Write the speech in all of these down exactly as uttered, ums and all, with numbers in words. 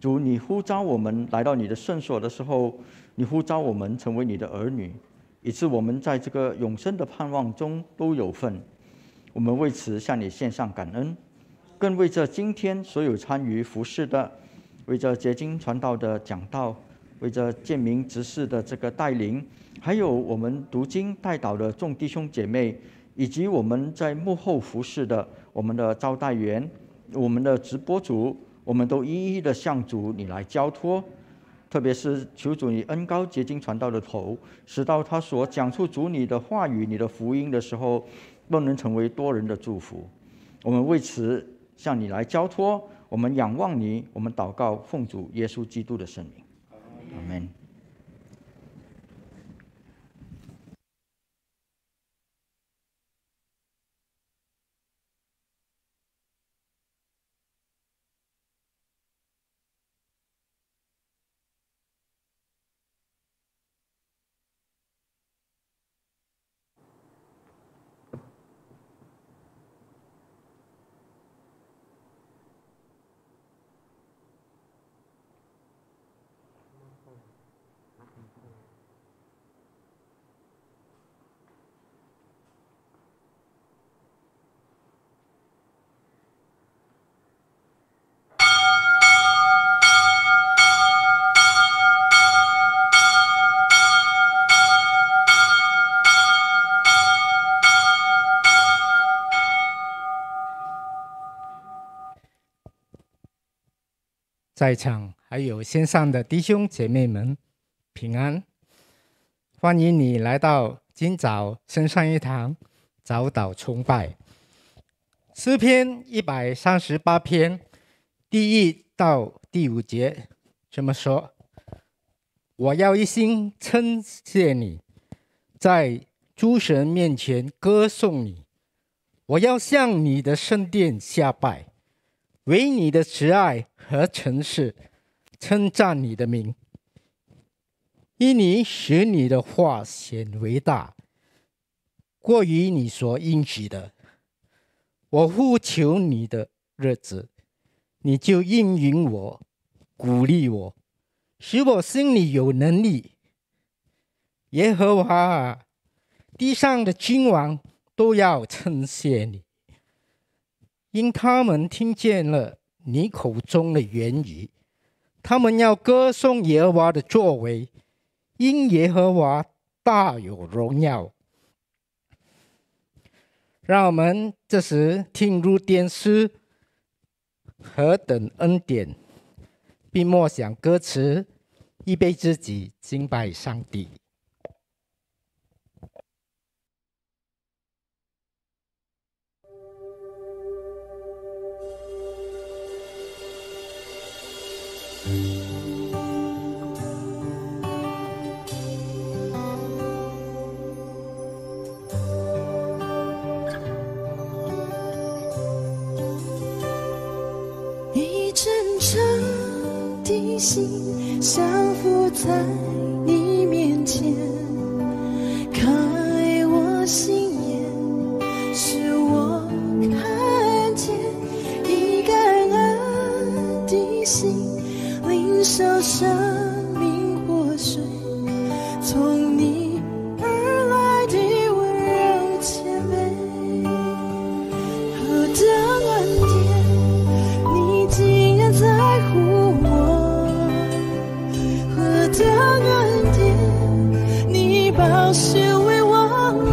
主，你呼召我们来到你的圣所的时候，你呼召我们成为你的儿女，以致我们在这个永生的盼望中都有份。我们为此向你献上感恩，更为这今天所有参与服事的，为这结经传道的讲道，为这建民执事的这个带领，还有我们读经代祷的众弟兄姐妹，以及我们在幕后服事的我们的招待员、我们的直播主，我们都一一的向主你来交托。特别是求主你恩膏结经传道的头，使到他所讲出主你的话语、你的福音的时候，都能成为多人的祝福。我们为此向你来交托，我们仰望你，我们祷告，奉主耶稣基督的圣名，阿们。 在场还有线上的弟兄姐妹们平安，欢迎你来到今早圣上一堂早祷崇拜。诗篇一百三十八篇第一到第五节这么说：我要一心称谢你，在诸神面前歌颂你，我要向你的圣殿下拜，为你的慈爱和诚实称赞你的名，因你使你的话显为大，过于你所应许的。我呼求你的日子，你就应允我，鼓励我，使我心里有能力。耶和华啊，地上的君王都要称谢你，因他们听见了你口中的言语，他们要歌颂耶和华的作为，因耶和华大有荣耀。让我们这时听入殿诗，何等恩典，并默想歌词，预备自己敬拜上帝。 的心降服在你面前，开我心眼，使我看见一感恩的心，领受生命活水，从你而来的温柔谦卑。何等恩典，你竟然在乎我，何等恩典，你宝血为我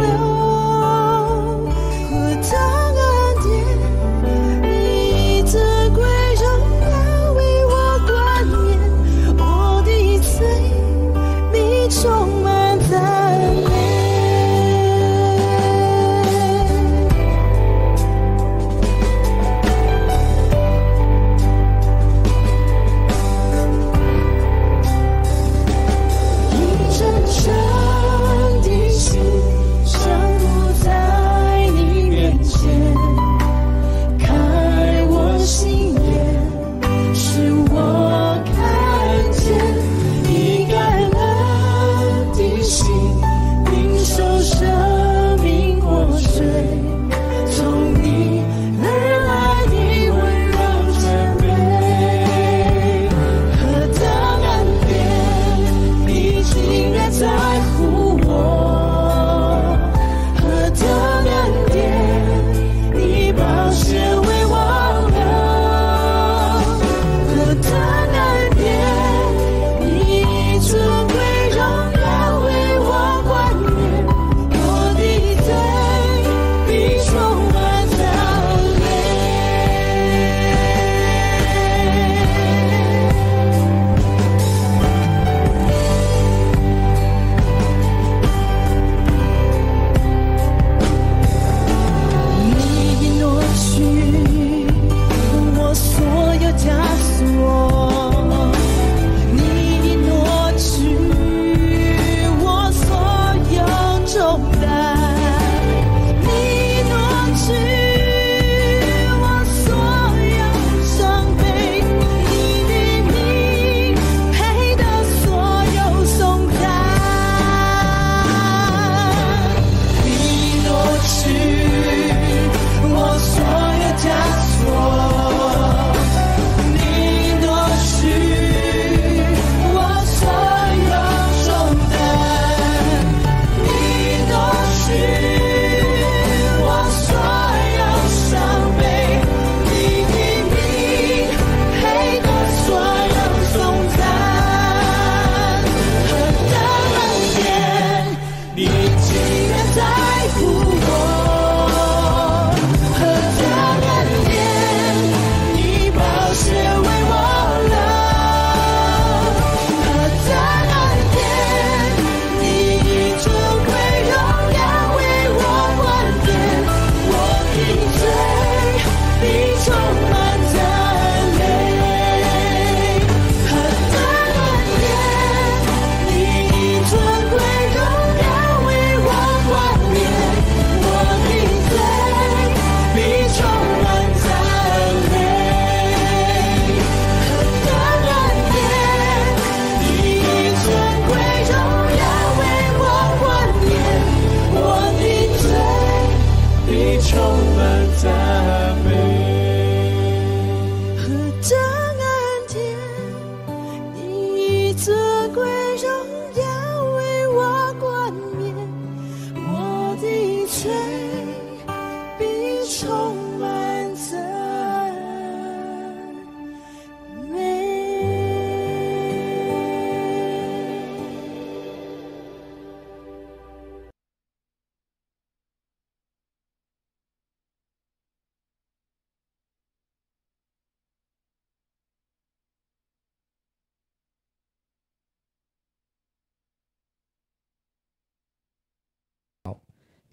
流，何等恩典，你珍贵荣耀为我冠冕，我的罪你充满在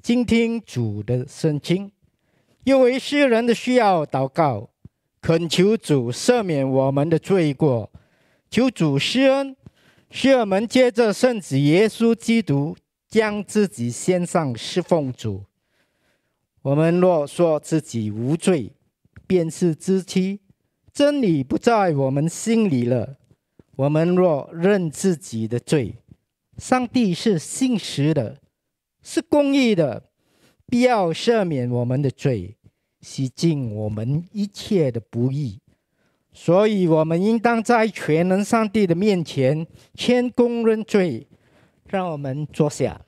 倾听主的圣经，又为世人的需要祷告，恳求主赦免我们的罪过，求主施恩，使我们借着圣子耶稣基督将自己献上侍奉主。我们若说自己无罪，便是自欺，真理不在我们心里了。我们若认自己的罪，上帝是信实的，是公义的，必要赦免我们的罪，洗净我们一切的不义。所以我们应当在全能上帝的面前谦恭认罪。让我们坐下。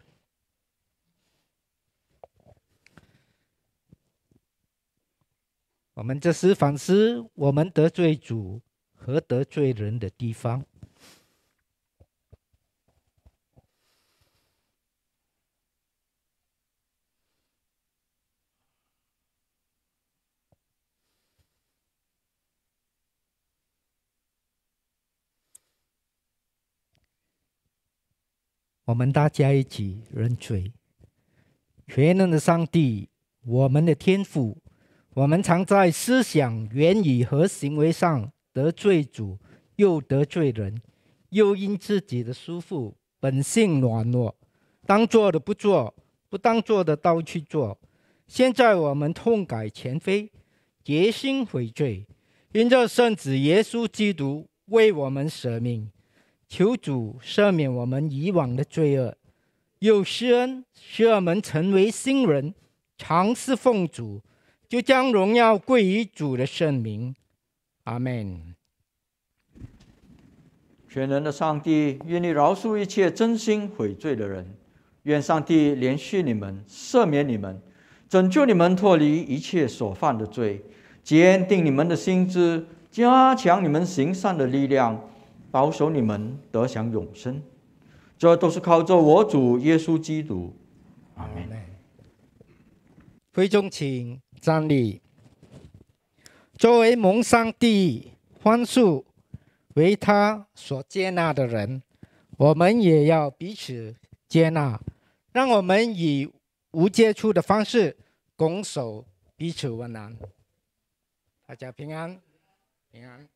我们这是反思我们得罪主和得罪人的地方。我们大家一起认罪。全能的上帝，我们的天父，我们常在思想、言语和行为上得罪主，又得罪人，又因自己的舒服、本性软弱，当做的不做，不当做的都去做。现在我们痛改前非，决心悔罪，因着圣子耶稣基督为我们舍命，求主赦免我们以往的罪恶，又施恩使我们成为新人，常侍奉主，就将荣耀归于主的圣名。阿们。 全能的上帝，愿你饶恕一切真心悔罪的人，愿上帝怜恤你们，赦免你们，拯救你们脱离一切所犯的罪，坚定你们的心志，加强你们行善的力量，保守你们得享永生。这都是靠着我主耶稣基督。阿们。 会众请站立。作为蒙上帝宽恕为他所接纳的人，我们也要彼此接纳。让我们以无接触的方式拱手彼此问安。大家平安，平安。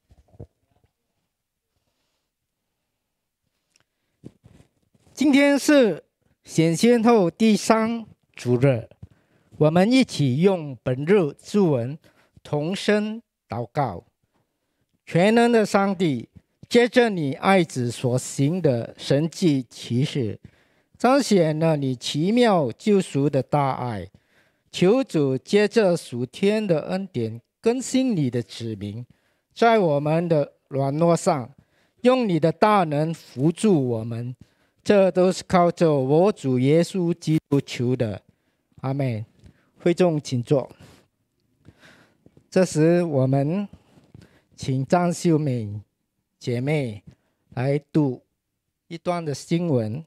今天是显现后第三主日，我们一起用本日经文同声祷告。全能的上帝，借着你爱子所行的神迹奇事，彰显了你奇妙救赎的大爱。求主借着属天的恩典更新你的子民，在我们的软弱上用你的大能扶助我们。这都是靠着我主耶稣基督求的。阿们。会众请坐。这时我们请张秀敏姐妹来读一段的经文。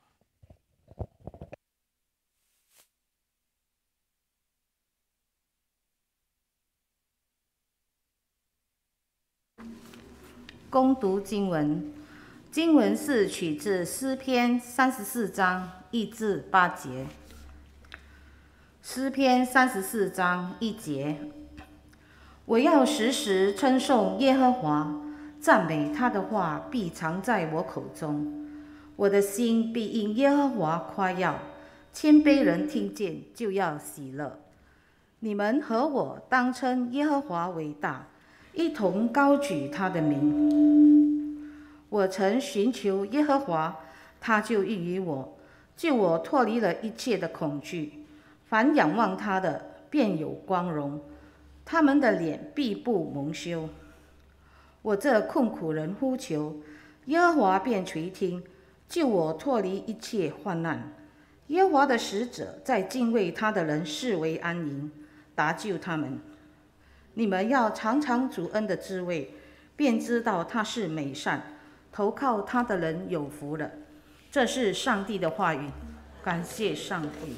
恭读经文，经文是取自诗篇三十四章一至八节。诗篇三十四章一节：我要时时称颂耶和华，赞美他的话必常在我口中。我的心必因耶和华夸耀，谦卑人听见就要喜乐。你们和我当称耶和华为大，一同高举他的名。我曾寻求耶和华，他就应允我，救我脱离了一切的恐惧。凡仰望他的，便有光荣，他们的脸必不蒙羞。我这困苦人呼求，耶和华便垂听，救我脱离一切患难。耶和华的使者在敬畏他的人视为安营，搭救他们。你们要尝尝主恩的滋味，便知道他是美善，投靠他的人有福了。这是上帝的话语，感谢上帝。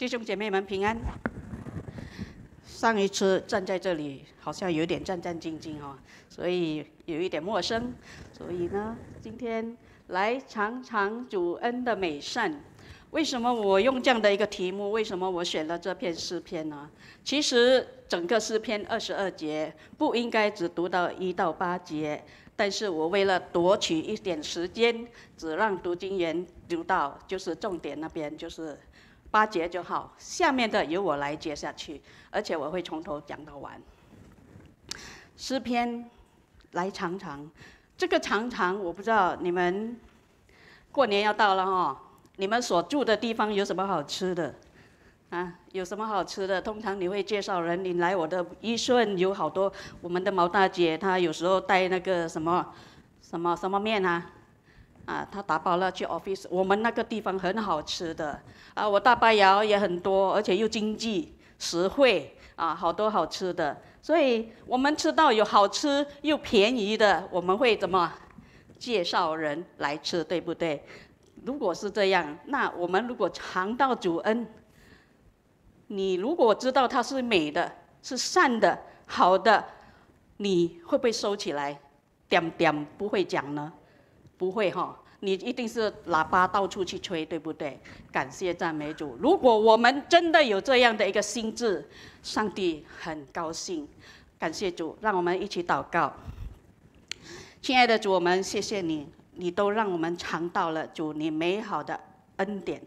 弟兄姐妹们平安。上一次站在这里，好像有点战战兢兢哦，所以有一点陌生。所以呢，今天来尝尝主恩的美善。为什么我用这样的一个题目？为什么我选了这篇诗篇呢？其实整个诗篇二十二节不应该只读到一到八节，但是我为了夺取一点时间，只让读经员读到就是重点那边，就是八节就好，下面的由我来接下去，而且我会从头讲到完。诗篇来尝尝，这个尝尝我不知道你们过年要到了哈。你们所住的地方有什么好吃的？啊，有什么好吃的？通常你会介绍人，你来我的一顺有好多，我们的毛大姐她有时候带那个什么什么什么面啊，啊，她打包了去 office。我们那个地方很好吃的，啊，我大伯窑也很多，而且又经济实惠啊，好多好吃的。所以我们吃到有好吃又便宜的，我们会怎么介绍人来吃，对不对？如果是这样，那我们如果尝到主恩，你如果知道它是美的、是善的、好的，你会不会收起来？点点不会讲呢？不会哈，你一定是喇叭到处去吹，对不对？感谢赞美主。如果我们真的有这样的一个心智，上帝很高兴。感谢主，让我们一起祷告。亲爱的主，我们谢谢你。你都让我们尝到了主你美好的恩典，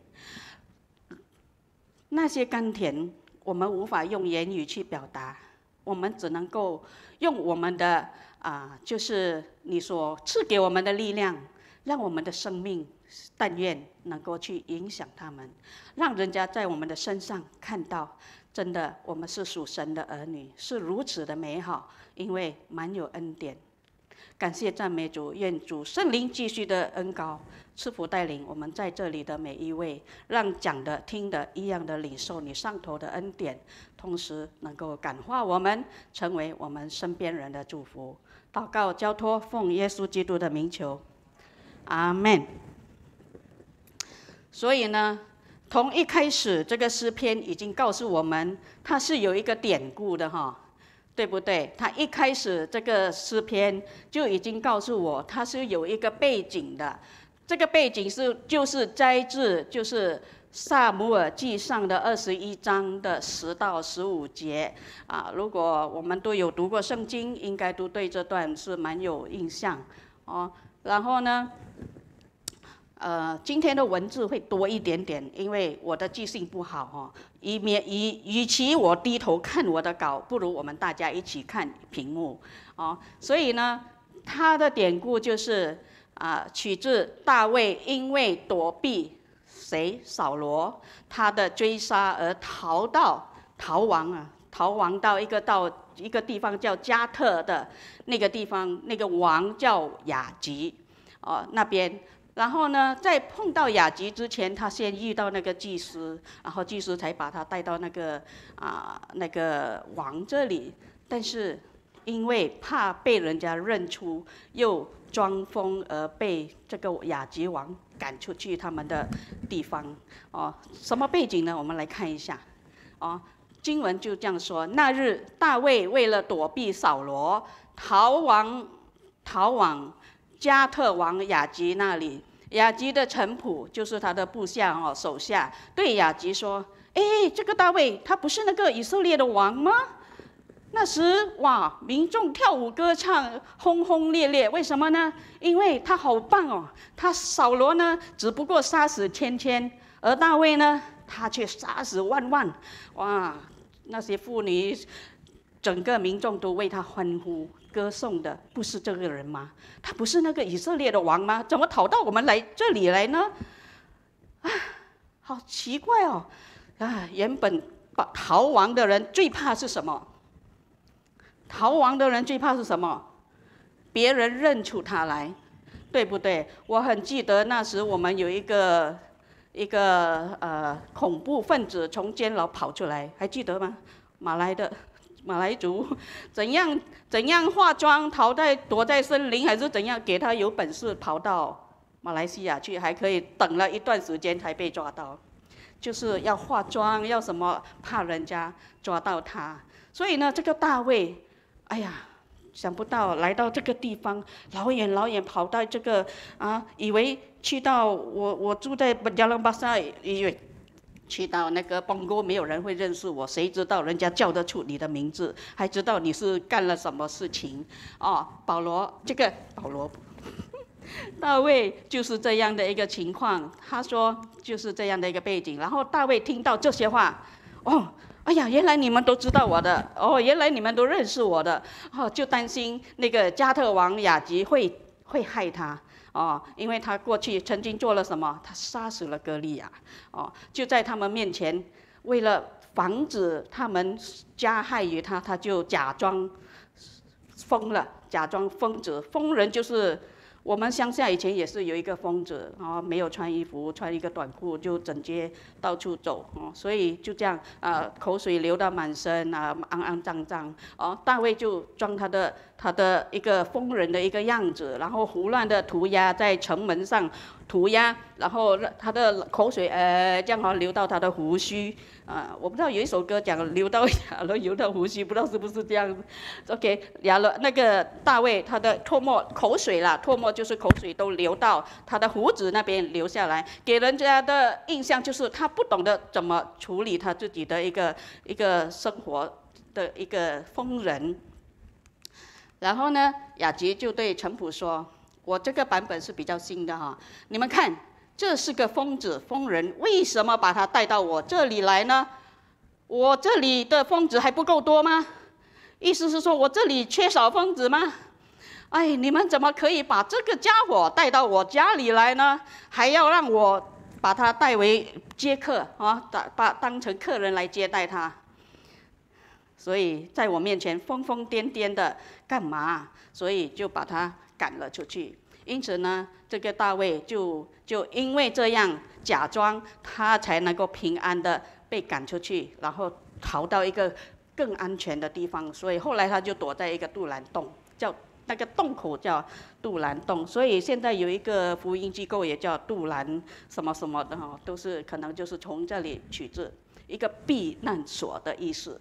那些甘甜我们无法用言语去表达，我们只能够用我们的啊、呃，就是你所赐给我们的力量，让我们的生命，但愿能够去影响他们，让人家在我们的身上看到，真的我们是属神的儿女，是如此的美好，因为满有恩典。感谢赞美主，愿主圣灵继续的恩膏赐福带领我们在这里的每一位，让讲的听的一样的领受你上头的恩典，同时能够感化我们，成为我们身边人的祝福。祷告交托，奉耶稣基督的名求，阿们。所以呢，从一开始这个诗篇已经告诉我们，它是有一个典故的哈。对不对？他一开始这个诗篇就已经告诉我，它是有一个背景的。这个背景是就是摘自就是撒母耳记上的二十一章的十到十五节啊。如果我们都有读过圣经，应该都对这段是蛮有印象哦。然后呢？呃，今天的文字会多一点点，因为我的记性不好哦。以免与与其我低头看我的稿，不如我们大家一起看屏幕哦。所以呢，他的典故就是啊、呃，取自大卫因为躲避谁扫罗他的追杀而逃到逃亡啊，逃亡到一个到一个地方叫加特的那个地方，那个王叫雅吉哦那边。然后呢，在碰到雅吉之前，他先遇到那个祭司，然后祭司才把他带到那个啊、呃、那个王这里。但是因为怕被人家认出，又装疯而被这个雅吉王赶出去他们的地方。哦，什么背景呢？我们来看一下。哦，经文就这样说：那日大卫为了躲避扫罗，逃亡逃往加特王雅吉那里。雅吉的臣仆就是他的部下哦，手下对雅吉说：“哎，这个大卫他不是那个以色列的王吗？”那时哇，民众跳舞歌唱，轰轰烈烈。为什么呢？因为他好棒哦！他扫罗呢，只不过杀死千千，而大卫呢，他却杀死万万。哇，那些妇女，整个民众都为他欢呼。歌颂的不是这个人吗？他不是那个以色列的王吗？怎么逃到我们来这里来呢？啊，好奇怪哦！啊，原本逃亡的人最怕是什么？逃亡的人最怕是什么？别人认出他来，对不对？我很记得那时我们有一个一个呃恐怖分子从监牢跑出来，还记得吗？马来的。马来族怎样怎样化妆逃在躲在森林，还是怎样给他有本事跑到马来西亚去，还可以等了一段时间才被抓到。 就是要化妆，要什么，怕人家抓到他。所以呢，这个大卫，哎呀，想不到来到这个地方，老远老远跑到这个啊，以为去到我我住在加朗巴萨，以为去到那个邦哥没有人会认识我，谁知道人家叫得出你的名字，还知道你是干了什么事情哦。保罗，这个保罗。大卫就是这样的一个情况，他说就是这样的一个背景。然后大卫听到这些话，哦，哎呀，原来你们都知道我的，哦，原来你们都认识我的，哦，就担心那个加特王亚吉会会害他，哦，因为他过去曾经做了什么？他杀死了歌利亚，哦，就在他们面前，为了防止他们加害于他，他就假装疯了，假装疯子，疯人就是。我们乡下以前也是有一个疯子，哦，没有穿衣服，穿一个短裤就整街到处走，哦，所以就这样，呃，口水流到满身啊，肮肮脏脏，哦，大卫就装他的他的一个疯人的一个样子，然后胡乱的涂鸦在城门上涂鸦，然后他的口水呃这样好流到他的胡须，啊、呃，我不知道有一首歌讲流到亚伦流到胡须，不知道是不是这样子 ？OK， 亚伦那个大卫他的唾沫口水啦，唾沫就是口水都流到他的胡子那边流下来，给人家的印象就是他不懂得怎么处理他自己的一个一个生活的一个疯人。然后呢，雅吉就对陈普说：“我这个版本是比较新的哈，你们看，这是个疯子疯人，为什么把他带到我这里来呢？我这里的疯子还不够多吗？意思是说我这里缺少疯子吗？哎，你们怎么可以把这个家伙带到我家里来呢？还要让我把他带为接客啊，把当成客人来接待他。所以在我面前疯疯癫癫的干嘛？所以就把他赶了出去。因此呢，这个大卫就就因为这样假装，他才能够平安的被赶出去，然后逃到一个更安全的地方。所以后来他就躲在一个杜兰洞，叫那个洞口叫杜兰洞。所以现在有一个福音机构也叫杜兰什么什么的哈，都是可能就是从这里取自一个避难所的意思。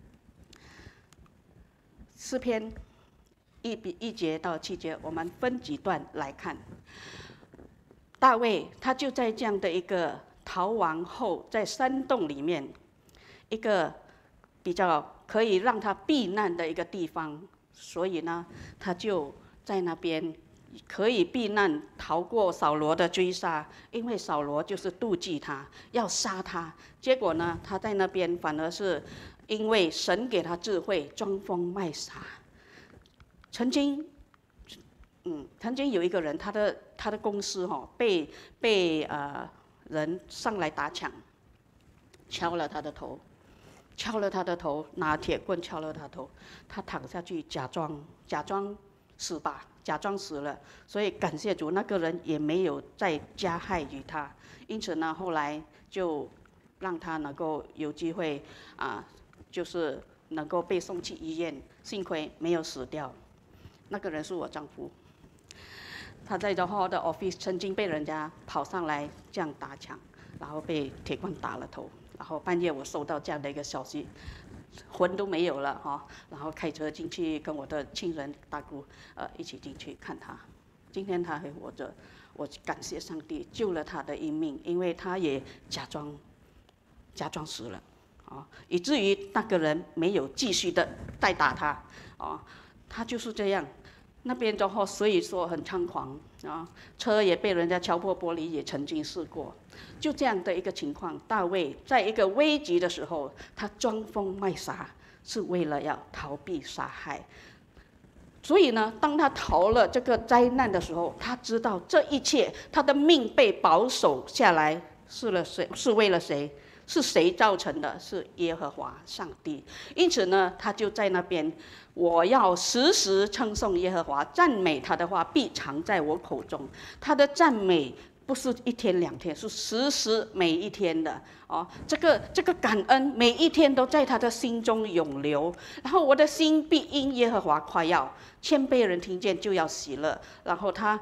诗篇一比一节到七节，我们分几段来看。大卫他就在这样的一个逃亡后，在山洞里面，一个比较可以让他避难的一个地方，所以呢，他就在那边可以避难，逃过扫罗的追杀。因为扫罗就是妒忌他，要杀他，结果呢，他在那边反而是。因为神给他智慧，装疯卖傻。曾经，嗯，曾经有一个人，他的他的公司哈、哦、被被呃人上来打抢，敲了他的头，敲了他的头，拿铁棍敲了他头，他躺下去假装假装死吧，假装死了。所以感谢主，那个人也没有再加害于他。因此呢，后来就让他能够有机会啊。就是能够被送去医院，幸亏没有死掉。那个人是我丈夫，他在 The Hall 的 office 曾经被人家跑上来这样打抢，然后被铁棍打了头，然后半夜我收到这样的一个消息，魂都没有了哈，然后开车进去跟我的亲人大姑呃一起进去看他，今天他还活着，我感谢上帝救了他的一命，因为他也假装假装死了。哦，以至于那个人没有继续的再打他，哦，他就是这样。那边的话，所以说很猖狂啊、哦，车也被人家敲破玻璃，也曾经试过。就这样的一个情况，大卫在一个危急的时候，他装疯卖傻，是为了要逃避杀害。所以呢，当他逃了这个灾难的时候，他知道这一切，他的命被保守下来，是了谁？是为了谁？是谁造成的？是耶和华上帝。因此呢，他就在那边，我要时时称颂耶和华，赞美他的话必常在我口中。他的赞美不是一天两天，是时时每一天的哦。这个这个感恩每一天都在他的心中涌流。然后我的心必因耶和华夸耀，谦卑人听见就要喜乐。然后他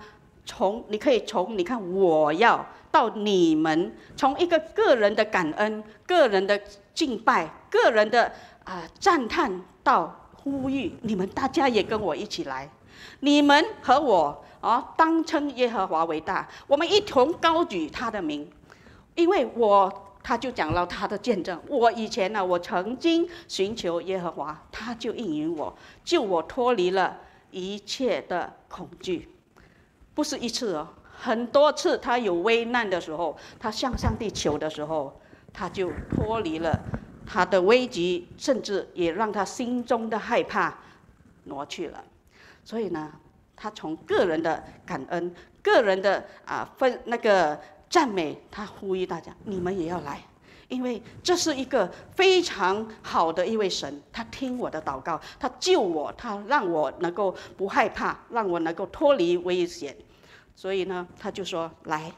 从你可以从你看我要到你们，从一个个人的感恩、个人的敬拜、个人的啊、呃、赞叹，到呼吁你们大家也跟我一起来，你们和我啊，当称耶和华为大，我们一同高举他的名，因为我。他就讲了他的见证，我以前呢、啊，我曾经寻求耶和华，他就应允我，救我脱离了一切的恐惧。不是一次哦，很多次他有危难的时候，他向上帝求的时候，他就脱离了他的危机，甚至也让他心中的害怕挪去了。所以呢，他从个人的感恩、个人的啊分那个。赞美他，呼吁大家，你们也要来，因为这是一个非常好的一位神，他听我的祷告，他救我，他让我能够不害怕，让我能够脱离危险。所以呢，他就说：来，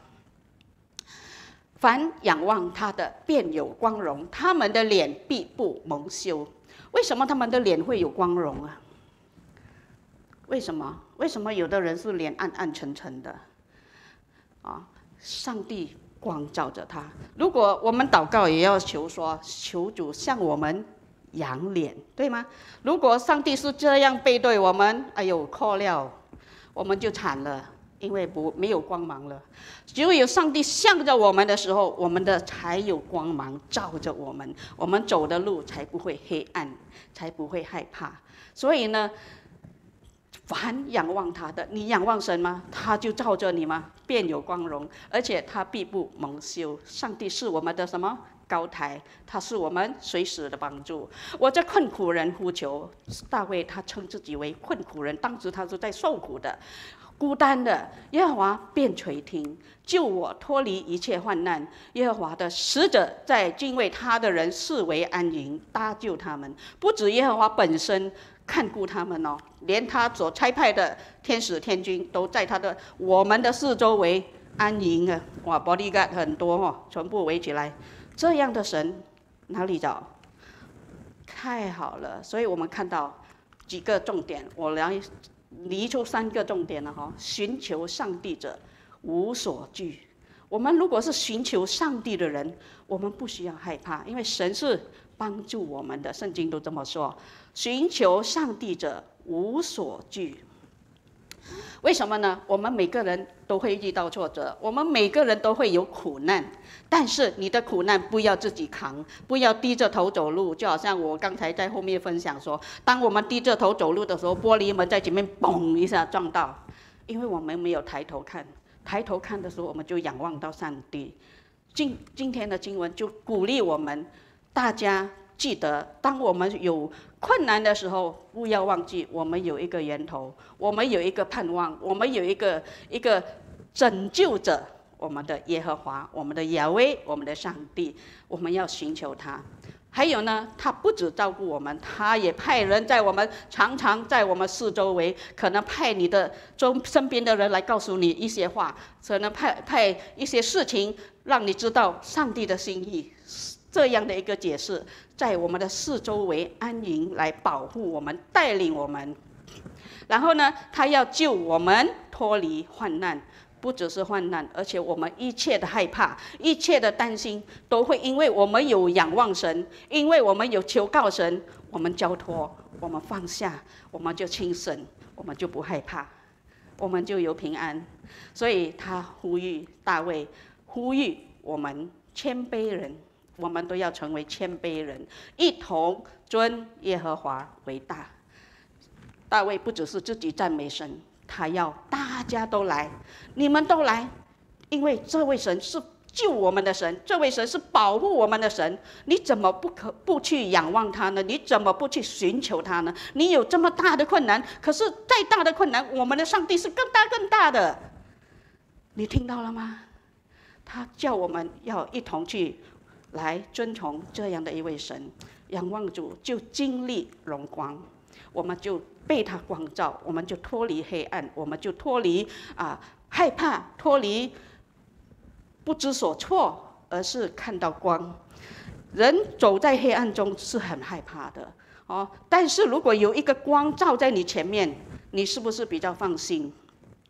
凡仰望他的，便有光荣；他们的脸必不蒙羞。为什么他们的脸会有光荣啊？为什么？为什么有的人是脸暗暗沉沉的？啊？上帝光照着他。如果我们祷告也要求说，求主向我们扬脸，对吗？如果上帝是这样背对我们，哎呦，可了，我们就惨了，因为不没有光芒了。只有上帝向着我们的时候，我们的才有光芒照着我们，我们走的路才不会黑暗，才不会害怕。所以呢，凡仰望他的，你仰望神吗？他就照着你吗？便有光荣，而且他必不蒙羞。上帝是我们的什么高台？他是我们随时的帮助。我这困苦人呼求，大卫他称自己为困苦人，当时他是在受苦的、孤单的，耶和华便垂听，救我脱离一切患难。耶和华的使者在敬畏他的人视为安营，搭救他们。不止耶和华本身看顾他们哦，连他所差派的天使天军都在他的我们的四周围安营啊！哇 ，bodyguard 很多哦，全部围起来。这样的神哪里找？太好了！所以我们看到几个重点，我来离出三个重点了哈。寻求上帝者无所惧。我们如果是寻求上帝的人，我们不需要害怕，因为神是帮助我们的，圣经都这么说。寻求上帝者无所惧。为什么呢？我们每个人都会遇到挫折，我们每个人都会有苦难，但是你的苦难不要自己扛，不要低着头走路。就好像我刚才在后面分享说，当我们低着头走路的时候，玻璃门在前面嘣一下撞到，因为我们没有抬头看，抬头看的时候我们就仰望到上帝。今今天的经文就鼓励我们大家记得，当我们有困难的时候，不要忘记我们有一个源头，我们有一个盼望，我们有一个一个拯救者，我们的耶和华，我们的亚威，我们的上帝，我们要寻求他。还有呢，他不只照顾我们，他也派人在我们常常在我们四周围，可能派你的周身边的人来告诉你一些话，可能派派一些事情让你知道上帝的心意。这样的一个解释，在我们的四周围安营，来保护我们，带领我们。然后呢，他要救我们脱离患难，不只是患难，而且我们一切的害怕、一切的担心，都会因为我们有仰望神，因为我们有求告神，我们交托，我们放下，我们就轻省，我们就不害怕，我们就有平安。所以他呼吁大卫，呼吁我们谦卑人。我们都要成为谦卑人，一同尊耶和华为大。大卫不只是自己赞美神，他要大家都来，你们都来，因为这位神是救我们的神，这位神是保护我们的神。你怎么不可不去仰望他呢？你怎么不去寻求他呢？你有这么大的困难，可是再大的困难，我们的上帝是更大更大的。你听到了吗？他叫我们要一同去来遵从这样的一位神，仰望主就经历荣光，我们就被他光照，我们就脱离黑暗，我们就脱离啊害怕，脱离不知所措，而是看到光。人走在黑暗中是很害怕的哦，但是如果有一个光照在你前面，你是不是比较放心？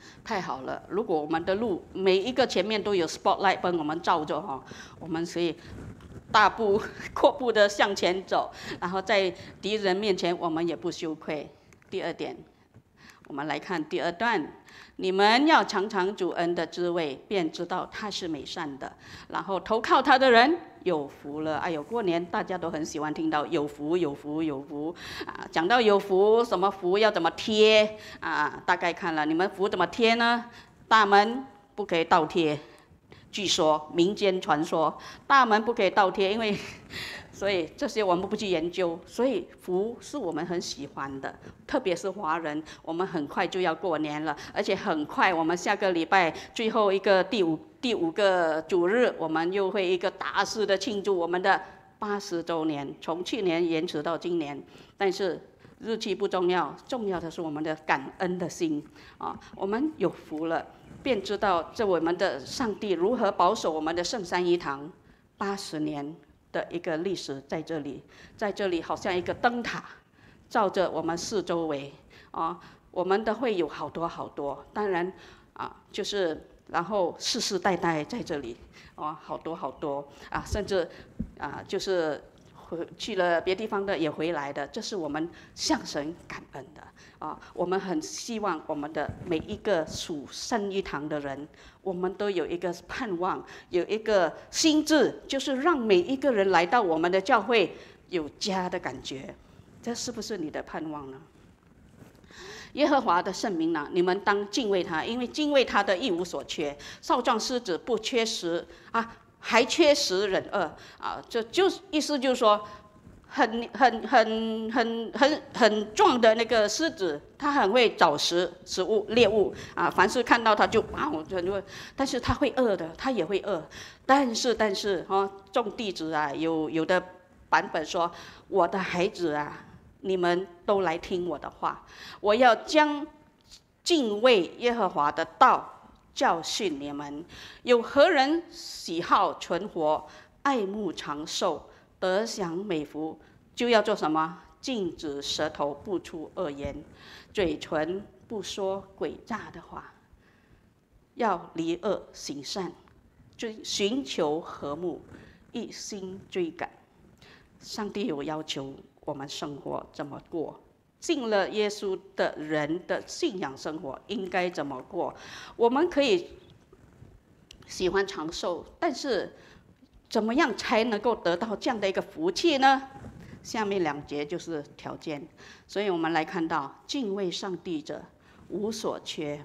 太好了！如果我们的路每一个前面都有 spotlight 帮我们照着哈，我们可以大步阔步的向前走，然后在敌人面前我们也不羞愧。第二点，我们来看第二段，你们要尝尝主恩的滋味，便知道他是美善的。然后投靠他的人有福了。哎呦，过年大家都很喜欢听到有福有福有福啊！讲到有福，什么福要怎么贴啊？大概看了，你们福怎么贴呢？大门不可以倒贴，据说民间传说大门不可以倒贴，因为所以这些我们不去研究。所以福是我们很喜欢的，特别是华人，我们很快就要过年了，而且很快我们下个礼拜最后一个第五第五个主日，我们又会一个大肆的庆祝我们的八十周年，从去年延迟到今年。但是日期不重要，重要的是我们的感恩的心啊！我们有福了，便知道这我们的上帝如何保守我们的圣三一堂八十年的一个历史在这里，在这里好像一个灯塔，照着我们四周围啊，我们的会有好多好多，当然啊，就是然后世世代代在这里啊，好多好多啊，甚至啊，就是回去了别地方的也回来的，这是我们向神感恩的啊。我们很希望我们的每一个属圣一堂的人，我们都有一个盼望，有一个心志，就是让每一个人来到我们的教会有家的感觉。这是不是你的盼望呢？耶和华的圣名呢，你们当敬畏他，因为敬畏他的一无所缺。少壮狮子不缺食啊，还缺食忍饿啊，这就意思就是说，很很很很很很壮的那个狮子，它很会找食食物猎物啊，凡是看到它就哇，我就会，但是它会饿的，它也会饿。但是但是哈、哦，众弟子啊，有有的版本说，我的孩子啊，你们都来听我的话，我要将敬畏耶和华的道教训你们。有何人喜好存活，爱慕长寿，得享美福，就要做什么？禁止舌头不出恶言，嘴唇不说诡诈的话，要离恶行善，追寻求和睦，一心追赶。上帝有要求我们生活怎么过，信了耶稣的人的信仰生活应该怎么过？我们可以喜欢长寿，但是怎么样才能够得到这样的一个福气呢？下面两节就是条件。所以我们来看到，敬畏上帝者无所缺。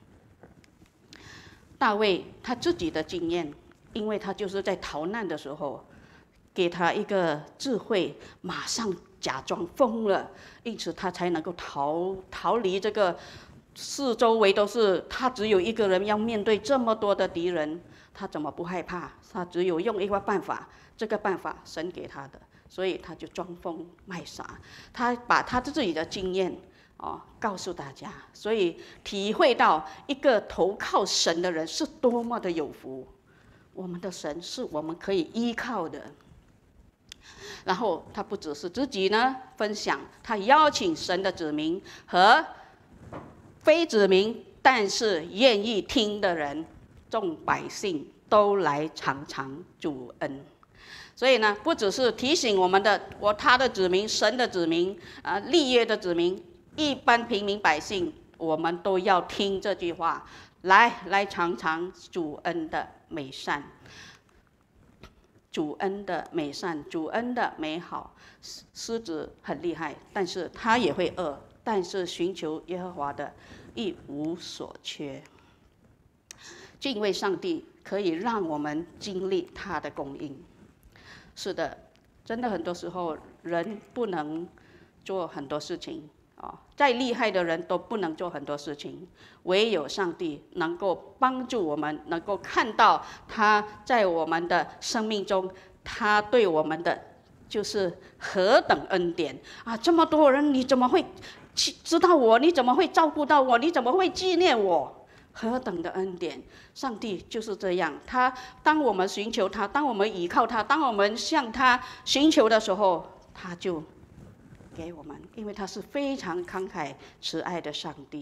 大卫他自己的经验，因为他就是在逃难的时候，给他一个智慧，马上假装疯了，因此他才能够逃逃离这个四周围都是他只有一个人要面对这么多的敌人，他怎么不害怕？他只有用一个办法，这个办法神给他的，所以他就装疯卖傻，他把他自己的经验哦告诉大家，所以体会到一个投靠神的人是多么的有福。我们的神是我们可以依靠的。然后他不只是自己呢分享，他邀请神的子民和非子民，但是愿意听的人，众百姓都来尝尝主恩。所以呢，不只是提醒我们的我他的子民、神的子民啊、呃、立约的子民、一般平民百姓，我们都要听这句话，来来尝尝主恩的美善。主恩的美善，主恩的美好。狮子很厉害，但是他也会饿，但是寻求耶和华的一无所缺。敬畏上帝可以让我们经历他的供应。是的，真的很多时候人不能做很多事情哦，再厉害的人都不能做很多事情，唯有上帝能够帮助我们，能够看到他在我们的生命中，他对我们的就是何等恩典啊！这么多人，你怎么会知道我？你怎么会照顾到我？你怎么会纪念我？何等的恩典！上帝就是这样，他当我们寻求他，当我们倚靠他，当我们向他寻求的时候，他就给我们，因为他是非常慷慨慈爱的上帝。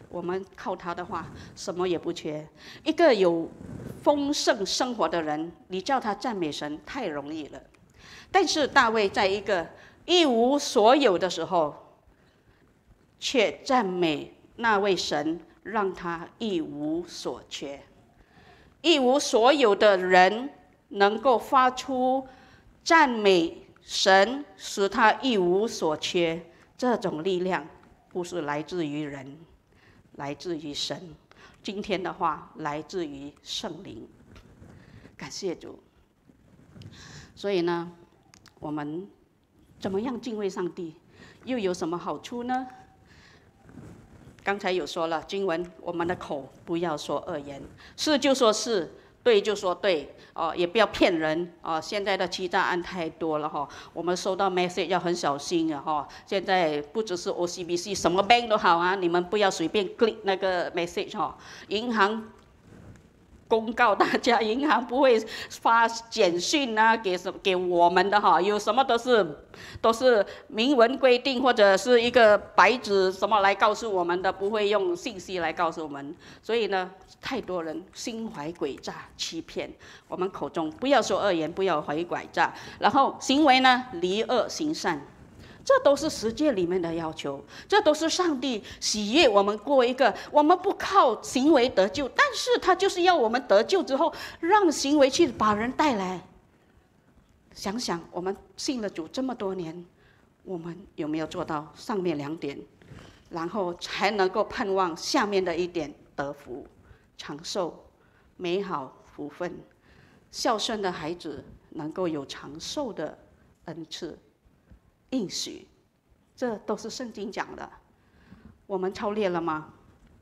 我们靠他的话，什么也不缺。一个有丰盛生活的人，你叫他赞美神太容易了。但是大卫在一个一无所有的时候，却赞美那位神，让他一无所缺。一无所有的人能够发出赞美神，使他一无所缺，这种力量不是来自于人，来自于神。今天的话，来自于圣灵。感谢主。所以呢，我们怎么样敬畏上帝，又有什么好处呢？刚才有说了，经文我们的口不要说恶言，是就说是，对就说对，哦，也不要骗人哦。现在的欺诈案太多了哈，我们收到 message 要很小心啊哈。现在不只是 O C B C， 什么 bank 都好啊，你们不要随便 click 那个 message 哈。银行公告大家，银行不会发简讯啊给什给我们的哈，有什么都是都是明文规定或者是一个白纸什么来告诉我们的，不会用信息来告诉我们。所以呢，太多人心怀诡诈欺骗，我们口中不要说恶言，不要怀诡诈，然后行为呢离恶行善。这都是十诫里面的要求，这都是上帝喜悦我们过一个，我们不靠行为得救，但是他就是要我们得救之后，让行为去把人带来。想想我们信了主这么多年，我们有没有做到上面两点，然后才能够盼望下面的一点得福、长寿、美好福分。孝顺的孩子能够有长寿的恩赐。应许，这都是圣经讲的，我们操练了吗？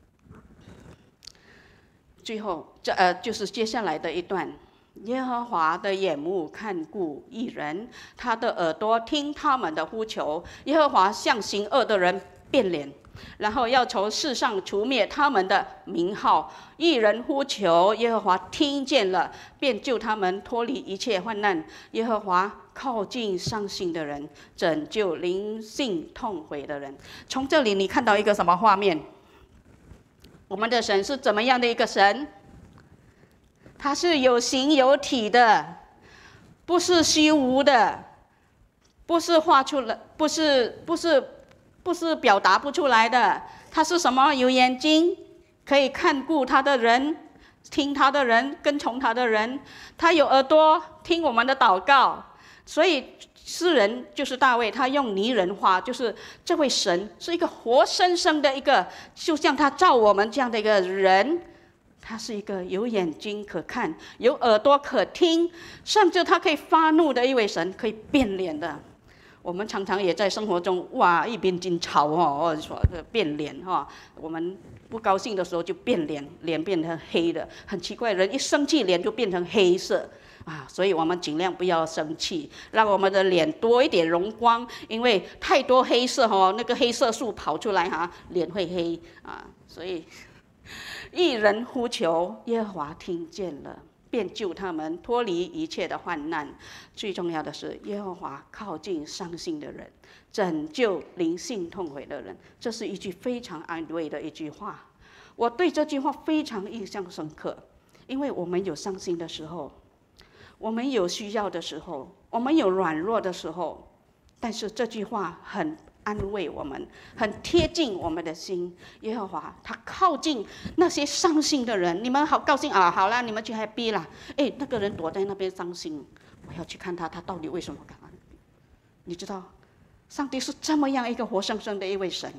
最后，这呃就是接下来的一段，耶和华的眼目看顾义人，他的耳朵听他们的呼求。耶和华向行恶的人变脸，然后要从世上除灭他们的名号。义人呼求，耶和华听见了，便救他们脱离一切患难。耶和华靠近伤心的人，拯救灵性痛悔的人。从这里你看到一个什么画面？我们的神是怎么样的一个神？他是有形有体的，不是虚无的，不是画出来，不是不是不是表达不出来的。他是什么？有眼睛，可以看顾他的人，听他的人，跟从他的人。他有耳朵，听我们的祷告。所以诗人就是大卫，他用拟人化，就是这位神是一个活生生的一个，就像他造我们这样的一个人，他是一个有眼睛可看，有耳朵可听，甚至他可以发怒的一位神，可以变脸的。我们常常也在生活中，哇，一边惊吵哦，或者说变脸哈，我们不高兴的时候就变脸，脸变成黑的，很奇怪，人一生气脸就变成黑色。啊，所以我们尽量不要生气，让我们的脸多一点荣光，因为太多黑色哦，那个黑色素跑出来哈、啊，脸会黑啊。所以，义人呼求，耶和华听见了，便救他们脱离一切的患难。最重要的是，耶和华靠近伤心的人，拯救灵性痛悔的人。这是一句非常安慰的一句话。我对这句话非常印象深刻，因为我们有伤心的时候。我们有需要的时候，我们有软弱的时候，但是这句话很安慰我们，很贴近我们的心。耶和华他靠近那些伤心的人，你们好高兴啊，好啦，你们去 happy 啦。哎，那个人躲在那边伤心，我要去看他，他到底为什么感恩？你知道，上帝是这么样一个活生生的一位神。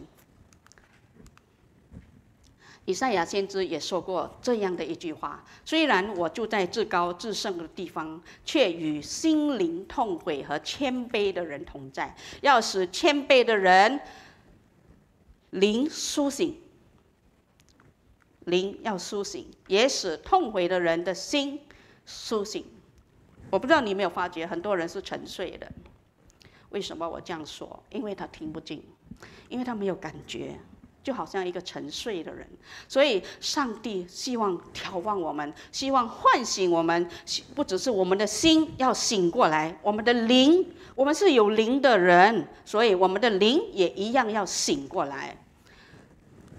以赛亚先知也说过这样的一句话：虽然我住在至高至圣的地方，却与心灵痛悔和谦卑的人同在，要使谦卑的人灵苏醒，灵要苏醒，也使痛悔的人的心苏醒。我不知道你有没有发觉，很多人是沉睡的。为什么我这样说？因为他听不进，因为他没有感觉。就好像一个沉睡的人，所以上帝希望眺望我们，希望唤醒我们，不只是我们的心要醒过来，我们的灵，我们是有灵的人，所以我们的灵也一样要醒过来。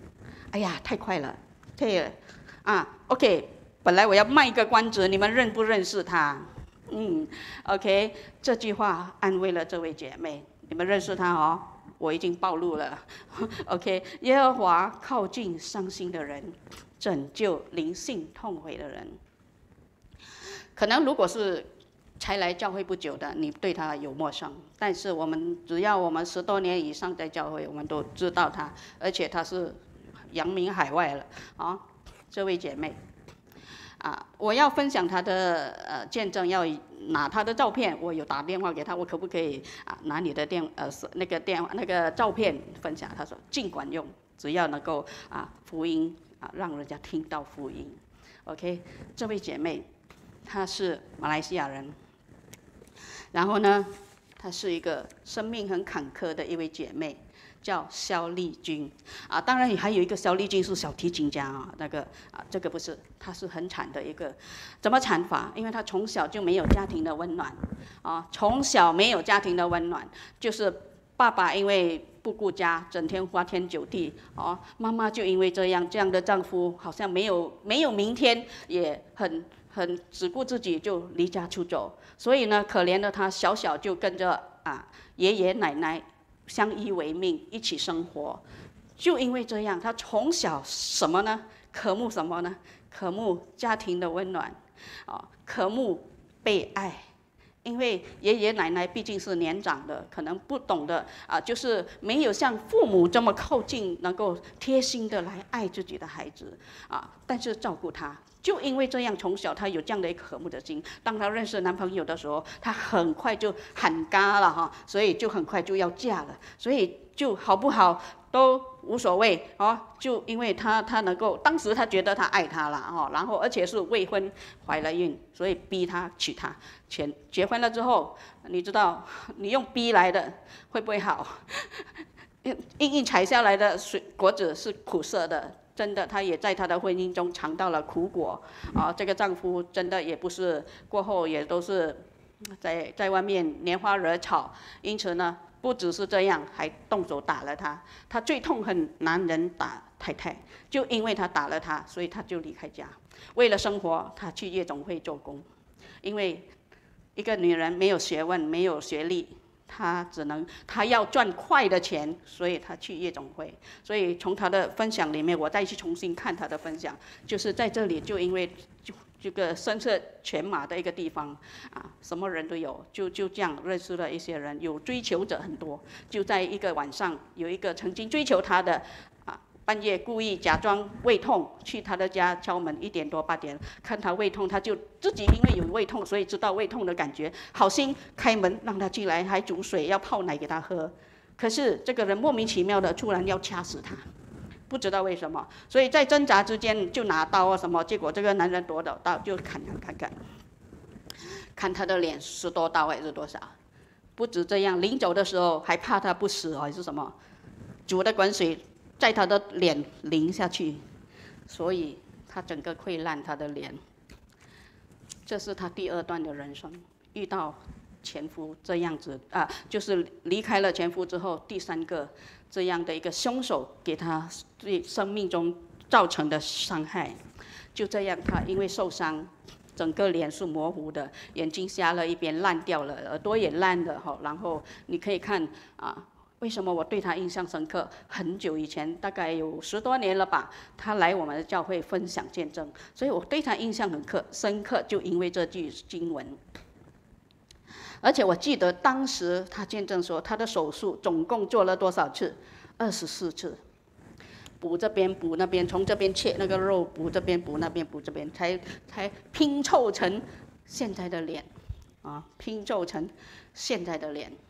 哎呀，太快了，对了，啊 ，OK， 本来我要卖一个关子，你们认不认识他？嗯 ，OK， 这句话安慰了这位姐妹，你们认识他哦？我已经暴露了。OK， 耶和华靠近伤心的人，拯救灵性痛悔的人。可能如果是才来教会不久的，你对他有陌生，但是我们只要我们十多年以上在教会，我们都知道他，而且他是扬名海外了啊！这位姐妹，啊，我要分享她的呃见证，要拿她的照片，我有打电话给她，我可不可以啊拿你的电呃那个电话那个照片分享？她说尽管用，只要能够啊福音啊让人家听到福音。OK， 这位姐妹她是马来西亚人，然后呢，她是一个生命很坎坷的一位姐妹。叫肖丽君啊，当然还有一个肖丽君是小提琴家啊，那个啊，这个不是，她是很惨的一个，怎么惨法？因为她从小就没有家庭的温暖啊，从小没有家庭的温暖，就是爸爸因为不顾家，整天花天酒地哦，妈妈就因为这样，这样的丈夫好像没有没有明天，也很很只顾自己就离家出走，所以呢，可怜的她小小就跟着啊爷爷奶奶。相依为命，一起生活，就因为这样，他从小什么呢？渴慕什么呢？渴慕家庭的温暖，啊，渴慕被爱。因为爷爷奶奶毕竟是年长的，可能不懂得啊，就是没有像父母这么靠近，能够贴心的来爱自己的孩子啊，但是照顾他。就因为这样，从小她有这样的一个渴慕的心。当她认识男朋友的时候，她很快就喊嘎了哈，所以就很快就要嫁了。所以就好不好都无所谓哦，就因为她她能够，当时她觉得她爱他了哦，然后而且是未婚怀了孕，所以逼她娶她。结结婚了之后，你知道你用逼来的会不会好？硬硬采下来的水果子是苦涩的。真的，她也在她的婚姻中尝到了苦果啊！这个丈夫真的也不是过后也都是在在外面拈花惹草，因此呢，不只是这样，还动手打了她。她最痛恨男人打太太，就因为他打了她，所以她就离开家。为了生活，她去夜总会做工，因为一个女人没有学问，没有学历。他只能，他要赚快的钱，所以他去夜总会。所以从他的分享里面，我再去重新看他的分享，就是在这里，就因为就这个声色犬马的一个地方啊，什么人都有，就就这样认识了一些人，有追求者很多。就在一个晚上，有一个曾经追求他的啊，半夜故意假装胃痛，去他的家敲门，一点多八点，看他胃痛，他就自己因为有胃痛，所以知道胃痛的感觉，好心开门让他进来，还煮水要泡奶给他喝。可是这个人莫名其妙的突然要掐死他，不知道为什么，所以在挣扎之间就拿刀啊什么，结果这个男人夺了刀就砍砍砍砍，看他的脸十多刀还是多少？不止这样，临走的时候还怕他不死还是什么，煮的滚水在他的脸淋下去，所以他整个溃烂他的脸。这是他第二段的人生，遇到前夫这样子啊，就是离开了前夫之后，第三个这样的一个凶手给他对生命中造成的伤害。就这样，他因为受伤，整个脸是模糊的，眼睛瞎了一边，烂掉了，耳朵也烂了哈。然后你可以看啊。为什么我对他印象深刻？很久以前，大概有十多年了吧，他来我们的教会分享见证，所以我对他印象很刻深刻，就因为这句经文。而且我记得当时他见证说，他的手术总共做了多少次？二十四次，补这边补那边，从这边切那个肉，补这边补那边补这边，才才拼凑成现在的脸，啊，拼凑成现在的脸。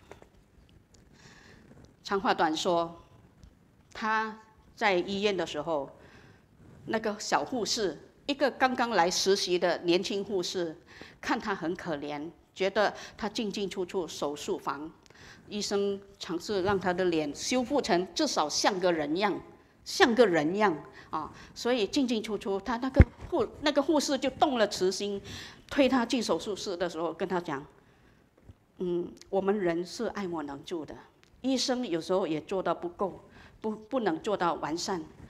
长话短说，他在医院的时候，那个小护士，一个刚刚来实习的年轻护士，看他很可怜，觉得他进进出出手术房，医生尝试让他的脸修复成至少像个人样，像个人样啊，所以进进出出，他那个护那个护士就动了慈心，推他进手术室的时候跟他讲，嗯，我们人是爱莫能助的。医生有时候也做到不够，不不能做到完善，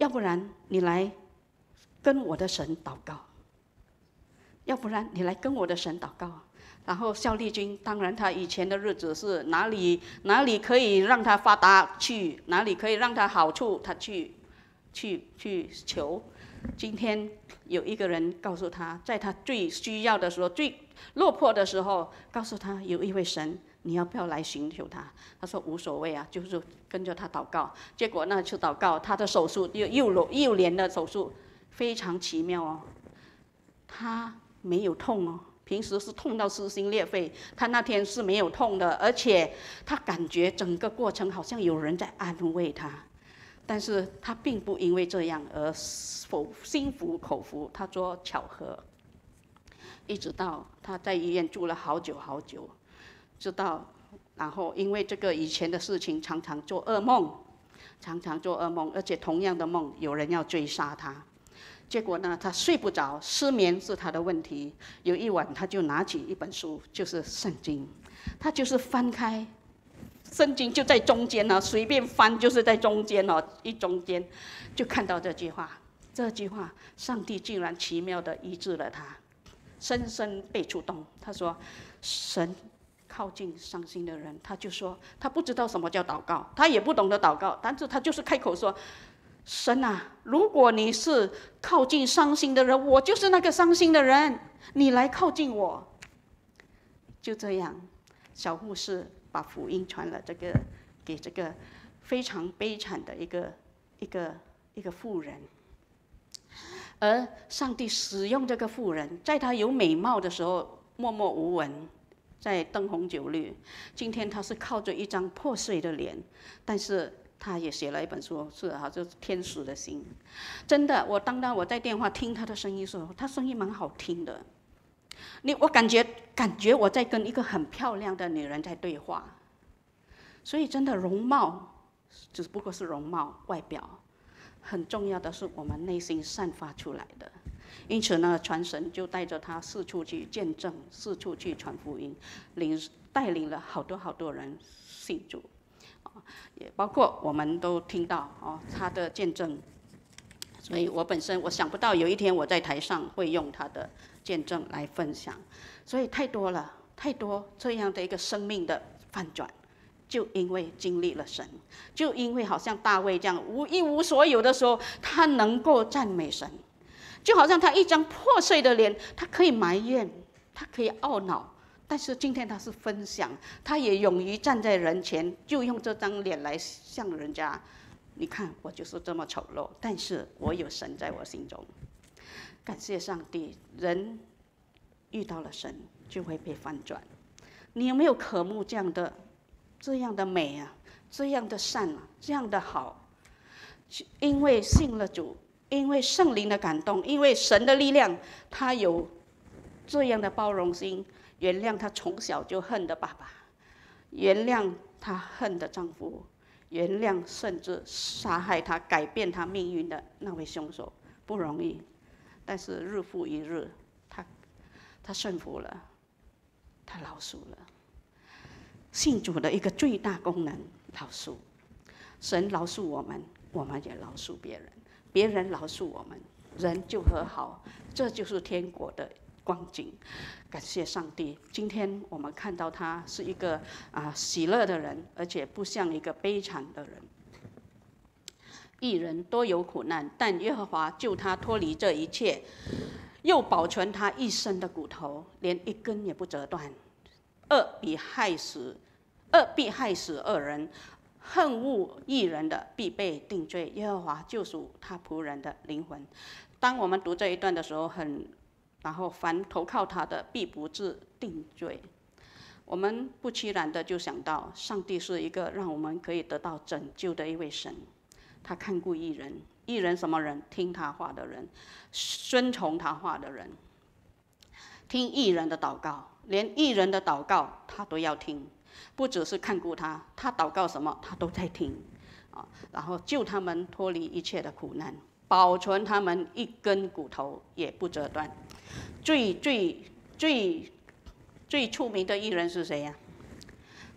要不然你来跟我的神祷告，要不然你来跟我的神祷告。然后孝丽君，当然他以前的日子是哪里哪里可以让他发达去，哪里可以让他好处，他去去去求。今天有一个人告诉他，在他最需要的时候、最落魄的时候，告诉他有一位神，你要不要来寻求他？他说无所谓啊，就是跟着他祷告。结果那次祷告，他的手术右右右脸的手术非常奇妙哦，他没有痛哦。平时是痛到撕心裂肺，他那天是没有痛的，而且他感觉整个过程好像有人在安慰他，但是他并不因为这样而否心服口服，他说巧合。一直到他在医院住了好久好久，直到然后因为这个以前的事情，常常做噩梦，常常做噩梦，而且同样的梦有人要追杀他。结果呢，他睡不着，失眠是他的问题。有一晚，他就拿起一本书，就是圣经，他就是翻开，圣经就在中间呢，随便翻就是在中间哦，一中间就看到这句话，这句话，上帝竟然奇妙的医治了他，深深被触动。他说，神靠近伤心的人，他就说他不知道什么叫祷告，他也不懂得祷告，但是他就是开口说。神啊，如果你是靠近伤心的人，我就是那个伤心的人，你来靠近我。就这样，小护士把福音传了这个给这个非常悲惨的一个一个一个妇人，而上帝使用这个妇人，在她有美貌的时候默默无闻，在灯红酒绿。今天她是靠着一张破碎的脸，但是。他也写了一本书，是啊，就是天使的心。真的，我当当我在电话听他的声音的时候，他声音蛮好听的。你我感觉感觉我在跟一个很漂亮的女人在对话。所以真的容貌只不过是容貌外表，很重要的是我们内心散发出来的。因此呢，传神就带着他四处去见证，四处去传福音，领带领了好多好多人信主。也包括我们都听到哦他的见证，所以我本身我想不到有一天我在台上会用他的见证来分享，所以太多了，太多这样的一个生命的翻转，就因为经历了神，就因为好像大卫这样无一无所有的时候，他能够赞美神，就好像他一张破碎的脸，他可以埋怨，他可以懊恼。但是今天他是分享，他也勇于站在人前，就用这张脸来向人家，你看我就是这么丑陋，但是我有神在我心中。感谢上帝，人遇到了神就会被翻转。你有没有渴慕这样的、这样的美啊，这样的善啊，这样的好？因为信了主，因为圣灵的感动，因为神的力量，他有这样的包容心。原谅她从小就恨的爸爸，原谅她恨的丈夫，原谅甚至杀害她、改变她命运的那位凶手，不容易。但是日复一日，她她顺服了，她饶恕了。信主的一个最大功能，饶恕。神饶恕我们，我们也饶恕别人；别人饶恕我们，人就和好。这就是天国的光景。感谢上帝，今天我们看到他是一个啊喜乐的人，而且不像一个悲惨的人。义人多有苦难，但耶和华救他脱离这一切，又保存他一身的骨头，连一根也不折断。恶必害死，恶必害死恶人，恨恶义人的必被定罪。耶和华救赎他仆人的灵魂。当我们读这一段的时候，很。然后凡投靠他的，必不致定罪。我们不期然的就想到，上帝是一个让我们可以得到拯救的一位神。他看顾义人，义人什么人？听他话的人，遵从他话的人，听义人的祷告，连义人的祷告他都要听，不只是看顾他，他祷告什么他都在听啊。然后救他们脱离一切的苦难，保存他们一根骨头也不折断。最最最最出名的艺人是谁呀、啊？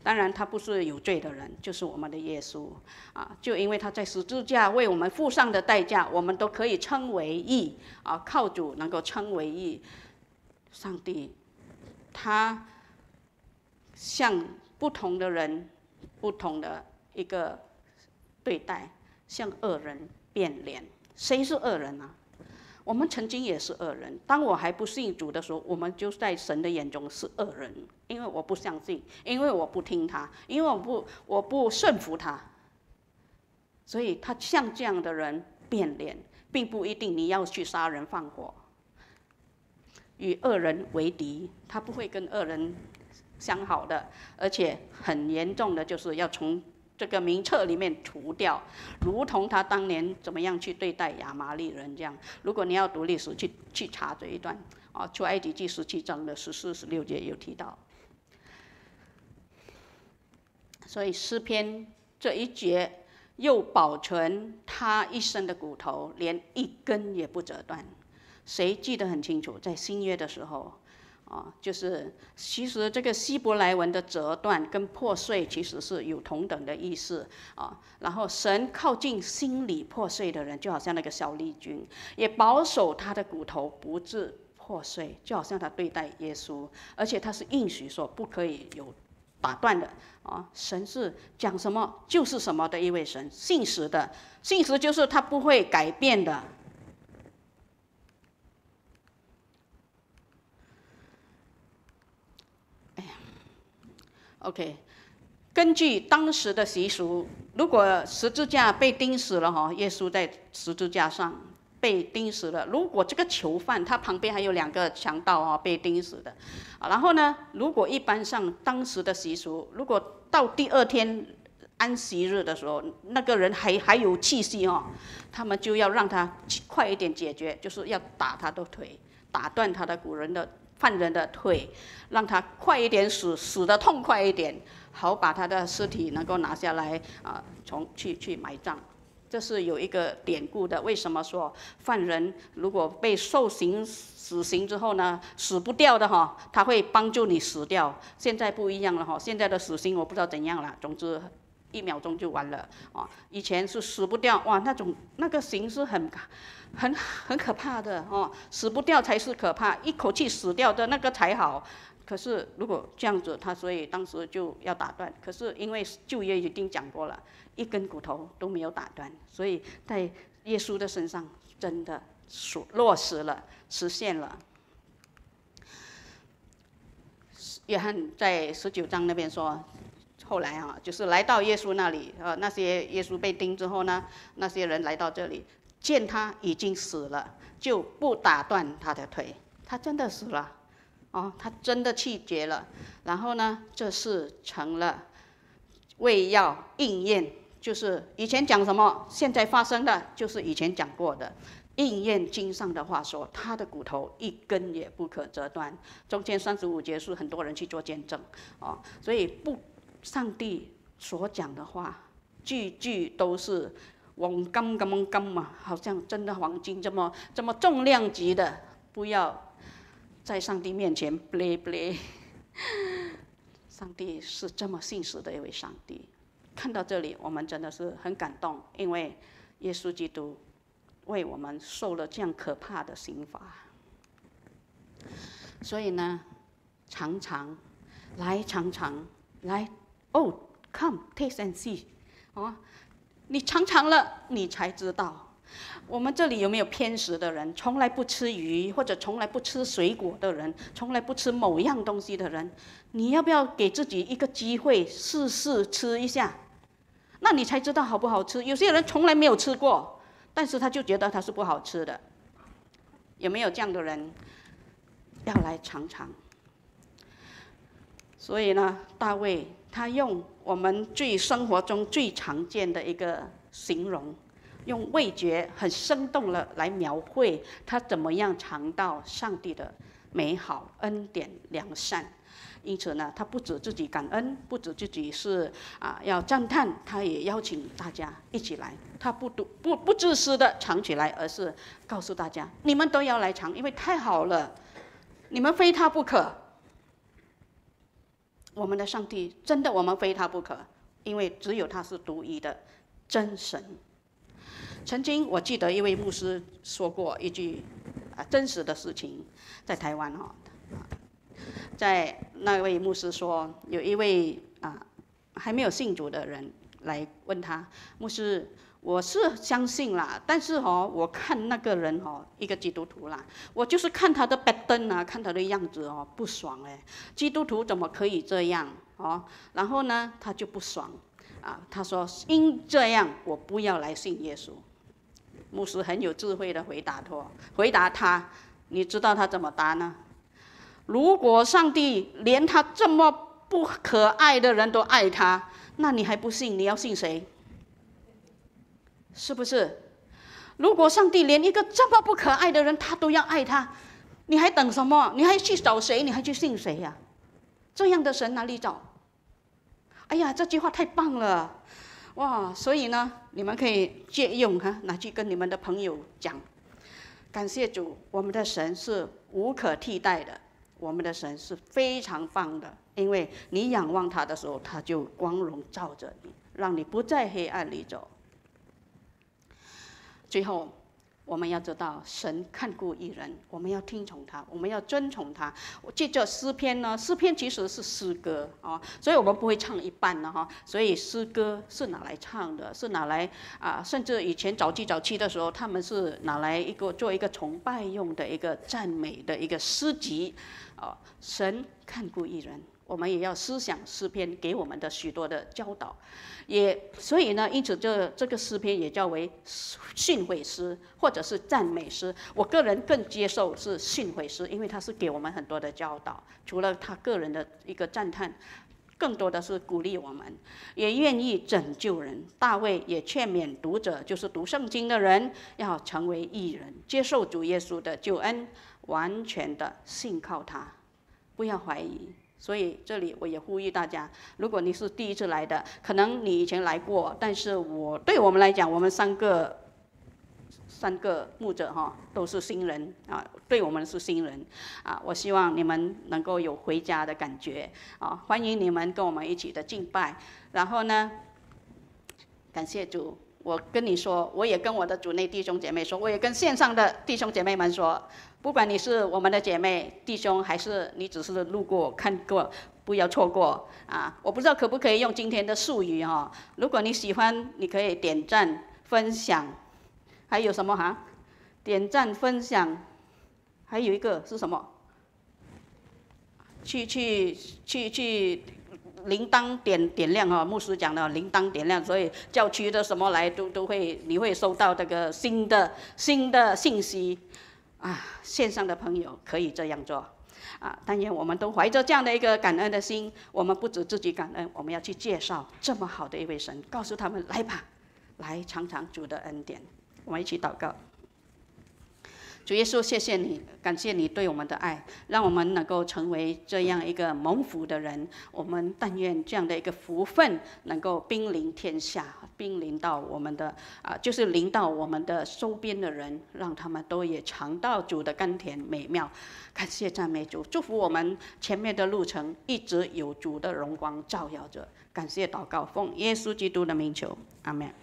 当然他不是有罪的人，就是我们的耶稣啊，就因为他在十字架为我们付上的代价，我们都可以称为义啊，靠主能够称为义。上帝他向不同的人不同的一个对待，向恶人变脸。谁是恶人啊？我们曾经也是恶人。当我还不信主的时候，我们就在神的眼中是恶人，因为我不相信，因为我不听他，因为我不我不顺服他。所以他像这样的人变脸，并不一定你要去杀人放火，与恶人为敌，他不会跟恶人相好的，而且很严重的就是要从这个名册里面除掉，如同他当年怎么样去对待亚玛力人这样。如果你要读历史去去查这一段啊，出埃及记十七章的十四、十六节有提到。所以诗篇这一节又保存他一生的骨头，连一根也不折断。谁记得很清楚？在新约的时候。啊，就是其实这个希伯来文的折断跟破碎其实是有同等的意思啊。然后神靠近心里破碎的人，就好像那个小利军，也保守他的骨头不致破碎，就好像他对待耶稣，而且他是应许说不可以有打断的啊。神是讲什么就是什么的一位神，信实的，信实就是他不会改变的。OK， 根据当时的习俗，如果十字架被钉死了哈，耶稣在十字架上被钉死了。如果这个囚犯他旁边还有两个强盗啊被钉死的，然后呢，如果一般上当时的习俗，如果到第二天安息日的时候，那个人还还有气息哦，他们就要让他快一点解决，就是要打他的腿，打断他的古人的。犯人的腿，让他快一点死，死得痛快一点，好把他的尸体能够拿下来啊，从去去埋葬。这是有一个典故的。为什么说犯人如果被受刑死刑之后呢，死不掉的哈，他会帮助你死掉。现在不一样了哈，现在的死刑我不知道怎样了，总之一秒钟就完了啊。以前是死不掉，哇，那种那个刑是很。很很可怕的哦，死不掉才是可怕，一口气死掉的那个才好。可是如果这样子，他所以当时就要打断。可是因为旧约已经讲过了，一根骨头都没有打断，所以在耶稣的身上真的落实了，实现了。约翰在十九章那边说。后来啊，就是来到耶稣那里，呃，那些耶稣被钉之后呢，那些人来到这里。见他已经死了，就不打断他的腿。他真的死了，哦，他真的气绝了。然后呢，这是成了为要应验，就是以前讲什么，现在发生的就是以前讲过的，应验经上的话说，他的骨头一根也不可折断。中间三十五节是很多人去做见证，哦，所以不，上帝所讲的话，句句都是。黄金咁樣金嘛，好像真的黃金這麼這麼重量級的，不要在上帝面前 play play。上帝是這麼信實的一位上帝。看到這裡，我們真的是很感動，因為耶穌基督為我們受了這樣可怕的刑罰。所以呢，常常來常常來 ，Oh come taste and see， 哦。你尝尝了，你才知道。我们这里有没有偏食的人？从来不吃鱼，或者从来不吃水果的人，从来不吃某样东西的人，你要不要给自己一个机会试试吃一下？那你才知道好不好吃。有些人从来没有吃过，但是他就觉得它是不好吃的。有没有这样的人？要来尝尝。所以呢，大卫他用我们最生活中最常见的一个形容，用味觉很生动的来描绘他怎么样尝到上帝的美好、恩典、良善。因此呢，他不止自己感恩，不止自己是啊要赞叹，他也邀请大家一起来。他不独不不自私的尝起来，而是告诉大家，你们都要来尝，因为太好了，你们非他不可。 我们的上帝真的我们非他不可，因为只有他是独一的真神。曾经我记得一位牧师说过一句啊真实的事情，在台湾哈、哦，在那位牧师说，有一位啊还没有信主的人来问他，牧师，我是相信啦，但是哦，我看那个人哦，一个基督徒啦，我就是看他的 pattern 啊，看他的样子哦，不爽哎，基督徒怎么可以这样哦？然后呢，他就不爽啊，他说因这样，我不要来信耶稣。牧师很有智慧的回答他，回答他，你知道他怎么答呢？如果上帝连他这么不可爱的人都爱他，那你还不信？你要信谁？是不是？如果上帝连一个这么不可爱的人他都要爱他，你还等什么？你还去找谁？你还去信谁呀、啊？这样的神哪里找？哎呀，这句话太棒了！哇，所以呢，你们可以借用哈，拿去跟你们的朋友讲。感谢主，我们的神是无可替代的，我们的神是非常棒的，因为你仰望他的时候，他就光荣照着你，让你不在黑暗里走。最后，我们要知道，神看顾义人，我们要听从他，我们要遵从他。我记着诗篇呢，诗篇其实是诗歌啊，所以我们不会唱一半呢哈。所以诗歌是拿来唱的，是拿来啊，甚至以前早期早期的时候，他们是拿来一个做一个崇拜用的一个赞美的一个诗集啊。神看顾义人，我们也要思想诗篇给我们的许多的教导。也所以呢，因此这这个诗篇也叫为训诲诗或者是赞美诗。我个人更接受是训诲诗，因为它是给我们很多的教导，除了他个人的一个赞叹，更多的是鼓励我们，也愿意拯救人。大卫也劝勉读者，就是读圣经的人，要成为义人，接受主耶稣的救恩，完全的信靠他，不要怀疑。所以这里我也呼吁大家，如果你是第一次来的，可能你以前来过，但是我对我们来讲，我们三个三个牧者哈都是新人啊，对我们是新人啊。我希望你们能够有回家的感觉啊，欢迎你们跟我们一起的敬拜。然后呢，感谢主。我跟你说，我也跟我的主内弟兄姐妹说，我也跟线上的弟兄姐妹们说，不管你是我们的姐妹弟兄，还是你只是路过看过，不要错过啊！我不知道可不可以用今天的术语哈、哦，如果你喜欢，你可以点赞分享，还有什么哈？点赞分享，还有一个是什么？去去去去。铃铛点点亮哈，牧师讲的铃铛点亮，所以教区的什么来都都会，你会收到这个新的新的信息啊。线上的朋友可以这样做啊，但愿我们都怀着这样的一个感恩的心，我们不止自己感恩，我们要去介绍这么好的一位神，告诉他们来吧，来尝尝主的恩典。我们一起祷告。主耶稣，谢谢你，感谢你对我们的爱，让我们能够成为这样一个蒙福的人。我们但愿这样的一个福分能够濒临天下，濒临到我们的啊，就是临到我们的周边的人，让他们都也尝到主的甘甜美妙。感谢赞美主，祝福我们前面的路程一直有主的荣光照耀着。感谢祷告，奉耶稣基督的名求，阿们。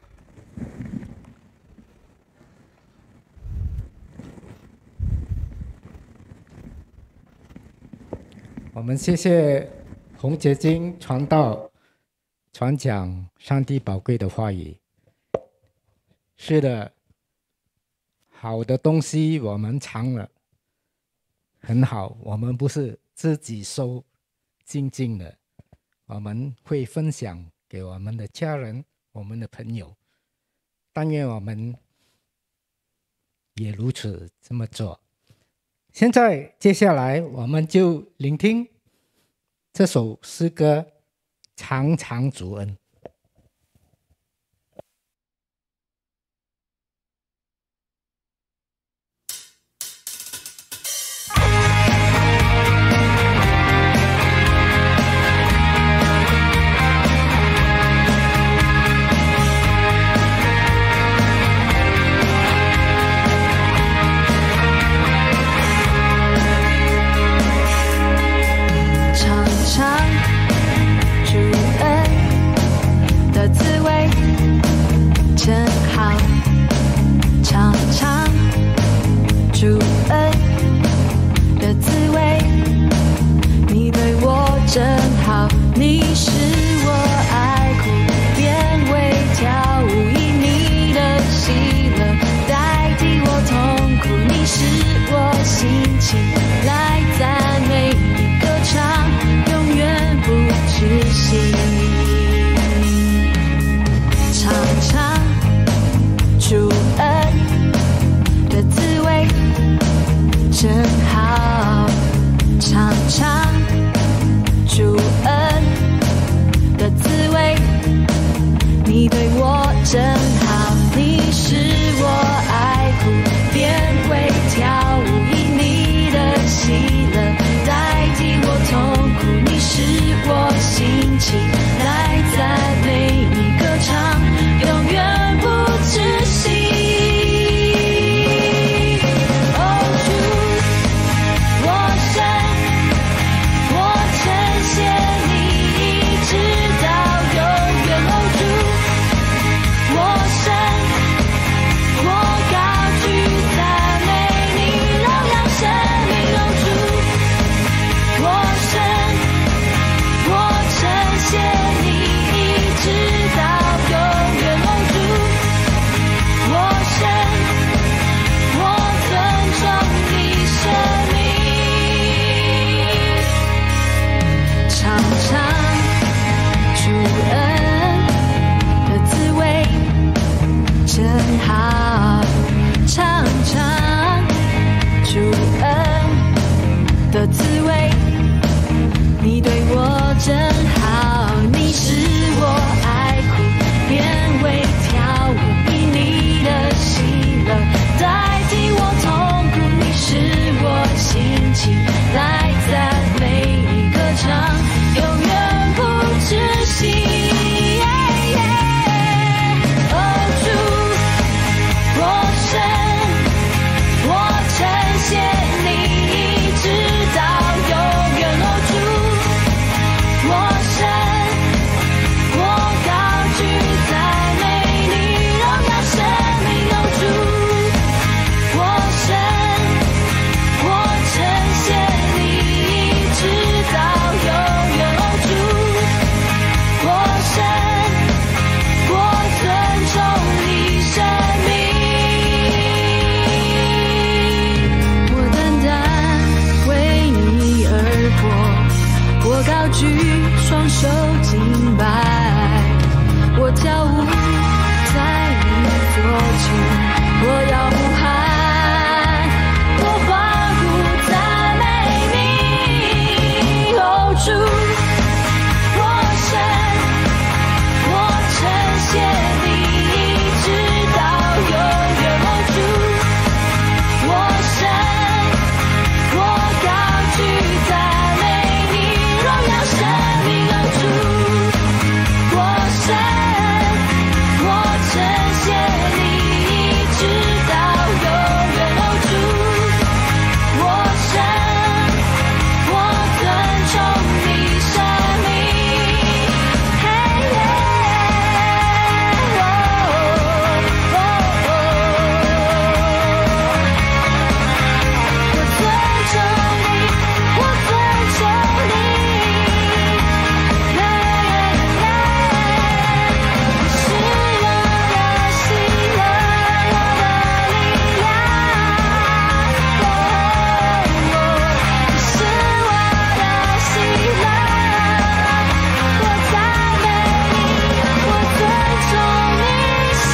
我们谢谢洪洁晶传道传讲上帝宝贵的话语。是的，好的东西我们尝了，很好，我们不是自己收静静的，我们会分享给我们的家人、我们的朋友。但愿我们也如此这么做。现在接下来我们就聆听这首诗歌《常常主恩》。 常常使我心情来赞美你歌唱，永远不止息。尝尝主恩的滋味真好，尝尝主恩的滋味，你对我真好，你使我爱哭，变为跳舞，以你的喜乐代替我痛苦，你使我心情来赞美你歌唱，永远不止息。哦主，我神，我称谢你，直到永远。哦主，我神，我高举赞美你，荣耀生命。哦主，我神，我称谢你，直到永远。哦主，我神，我尊重你生命。尝尝主恩的滋味真好，尝尝主恩的滋味，你对我真好，你使我爱哭，变为跳舞，以你的喜乐代替我痛苦，你使我心情来赞美你歌唱，永远不止息。哦主，我神，我称谢你，直到永远。哦主，我神，我高举赞美你，荣耀生命。哦主，我神，我称谢你，直到永远。哦主，我神，我尊重你生命。我单单为你而活，我高举双手敬拜，我跳舞在你座前，我要呼喊，我欢呼赞美你。哦主，我神，我称谢你，直到永远。哦主，我神，我高举赞美你，荣耀生命。哦主，我神，我称谢你，直到永远。哦主，我神，我尊重你生命。嘿耶，哦哦哦，我尊重你，我尊重你，耶耶耶，你是我的喜乐，我的力量。哦哦，你是我的喜乐，我赞美你，我尊重你生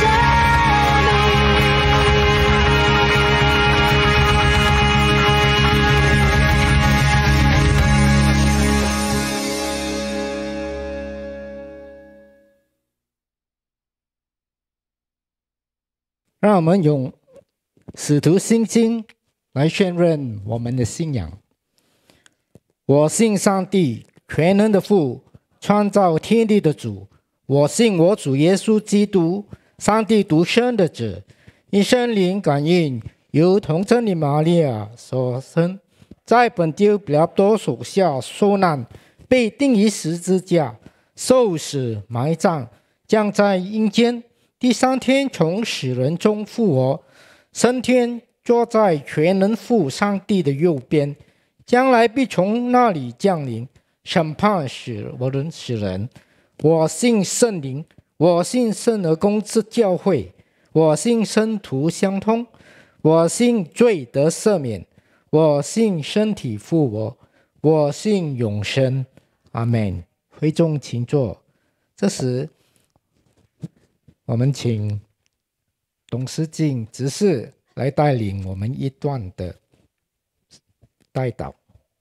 让我们用使徒信经来宣认我们的信仰。我信上帝，全能的父，创造天地的主。我信我主耶稣基督，上帝独生的子，因圣灵感应，由童贞的玛利亚所生，在本丢比拉多手下受难，被钉于十字架，受死埋葬，将在阴间，第三天从死人中复活，升天，坐在全能父上帝的右边，将来必从那里降临，审判死人死人。我信圣灵，我信圣而公之教会，我信圣徒相通， 我信罪得赦免，我信身体复活，我信永生。阿们。会众请坐。这时，我们请董思静执事来带领我们一段的代祷。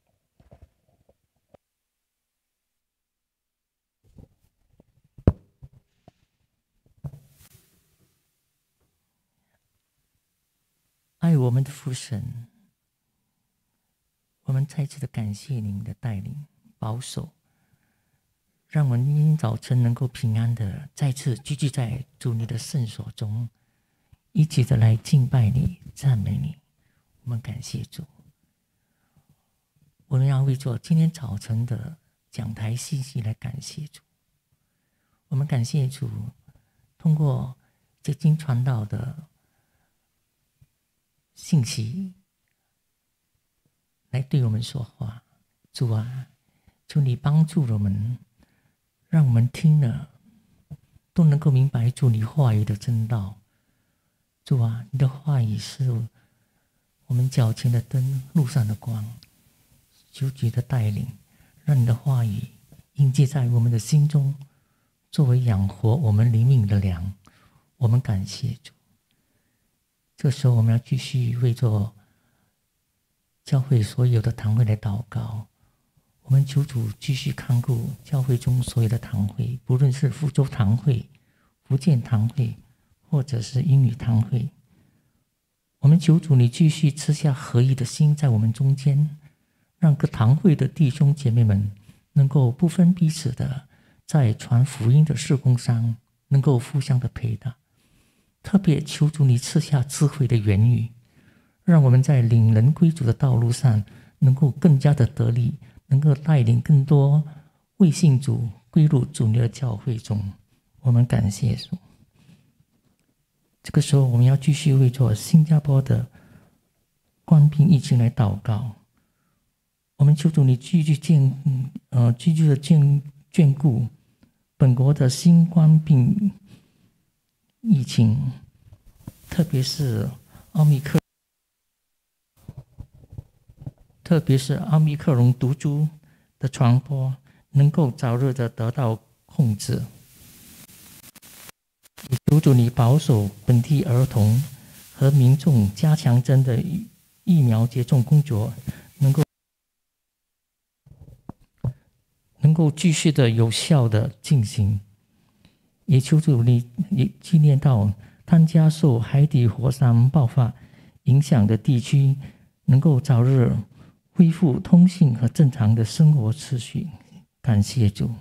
爱我们的父神，我们再次的感谢您的带领保守，让我们今天早晨能够平安的再次聚集在主你的圣所中，一起的来敬拜你赞美你。我们感谢主。我们要为做今天早晨的讲台信息来感谢主。我们感谢主通过这经传道的信息来对我们说话。主啊，求你帮助我们，让我们听了都能够明白主你话语的真道。主啊，你的话语是我们脚前的灯，路上的光。求主的带领，让你的话语印记在我们的心中，作为养活我们灵命的粮。我们感谢主。这时候我们要继续为做教会所有的堂会来祷告。我们求主继续看顾教会中所有的堂会，不论是福州堂会、福建堂会，或者是英语堂会。我们求主你继续赐下合一的心在我们中间，让各堂会的弟兄姐妹们能够不分彼此的在传福音的事工上能够互相的陪搭。特别求主你赐下智慧的言语，让我们在领人归主的道路上能够更加的得力，能够带领更多未信主归入主你的教会中。我们感谢主。这个时候我们要继续为做新加坡的官兵疫情来祷告。我们求主你继续眷呃继续的眷眷顾本国的新冠病疫情，特别是奥密克特别是奥密克戎毒株的传播能够早日的得到控制。也求主你保守本地儿童和民众加强针的疫苗接种工作能够能够继续的有效的进行。也求主你也纪念到汤加受海底火山爆发影响的地区能够早日恢复通信和正常的生活秩序。感谢主。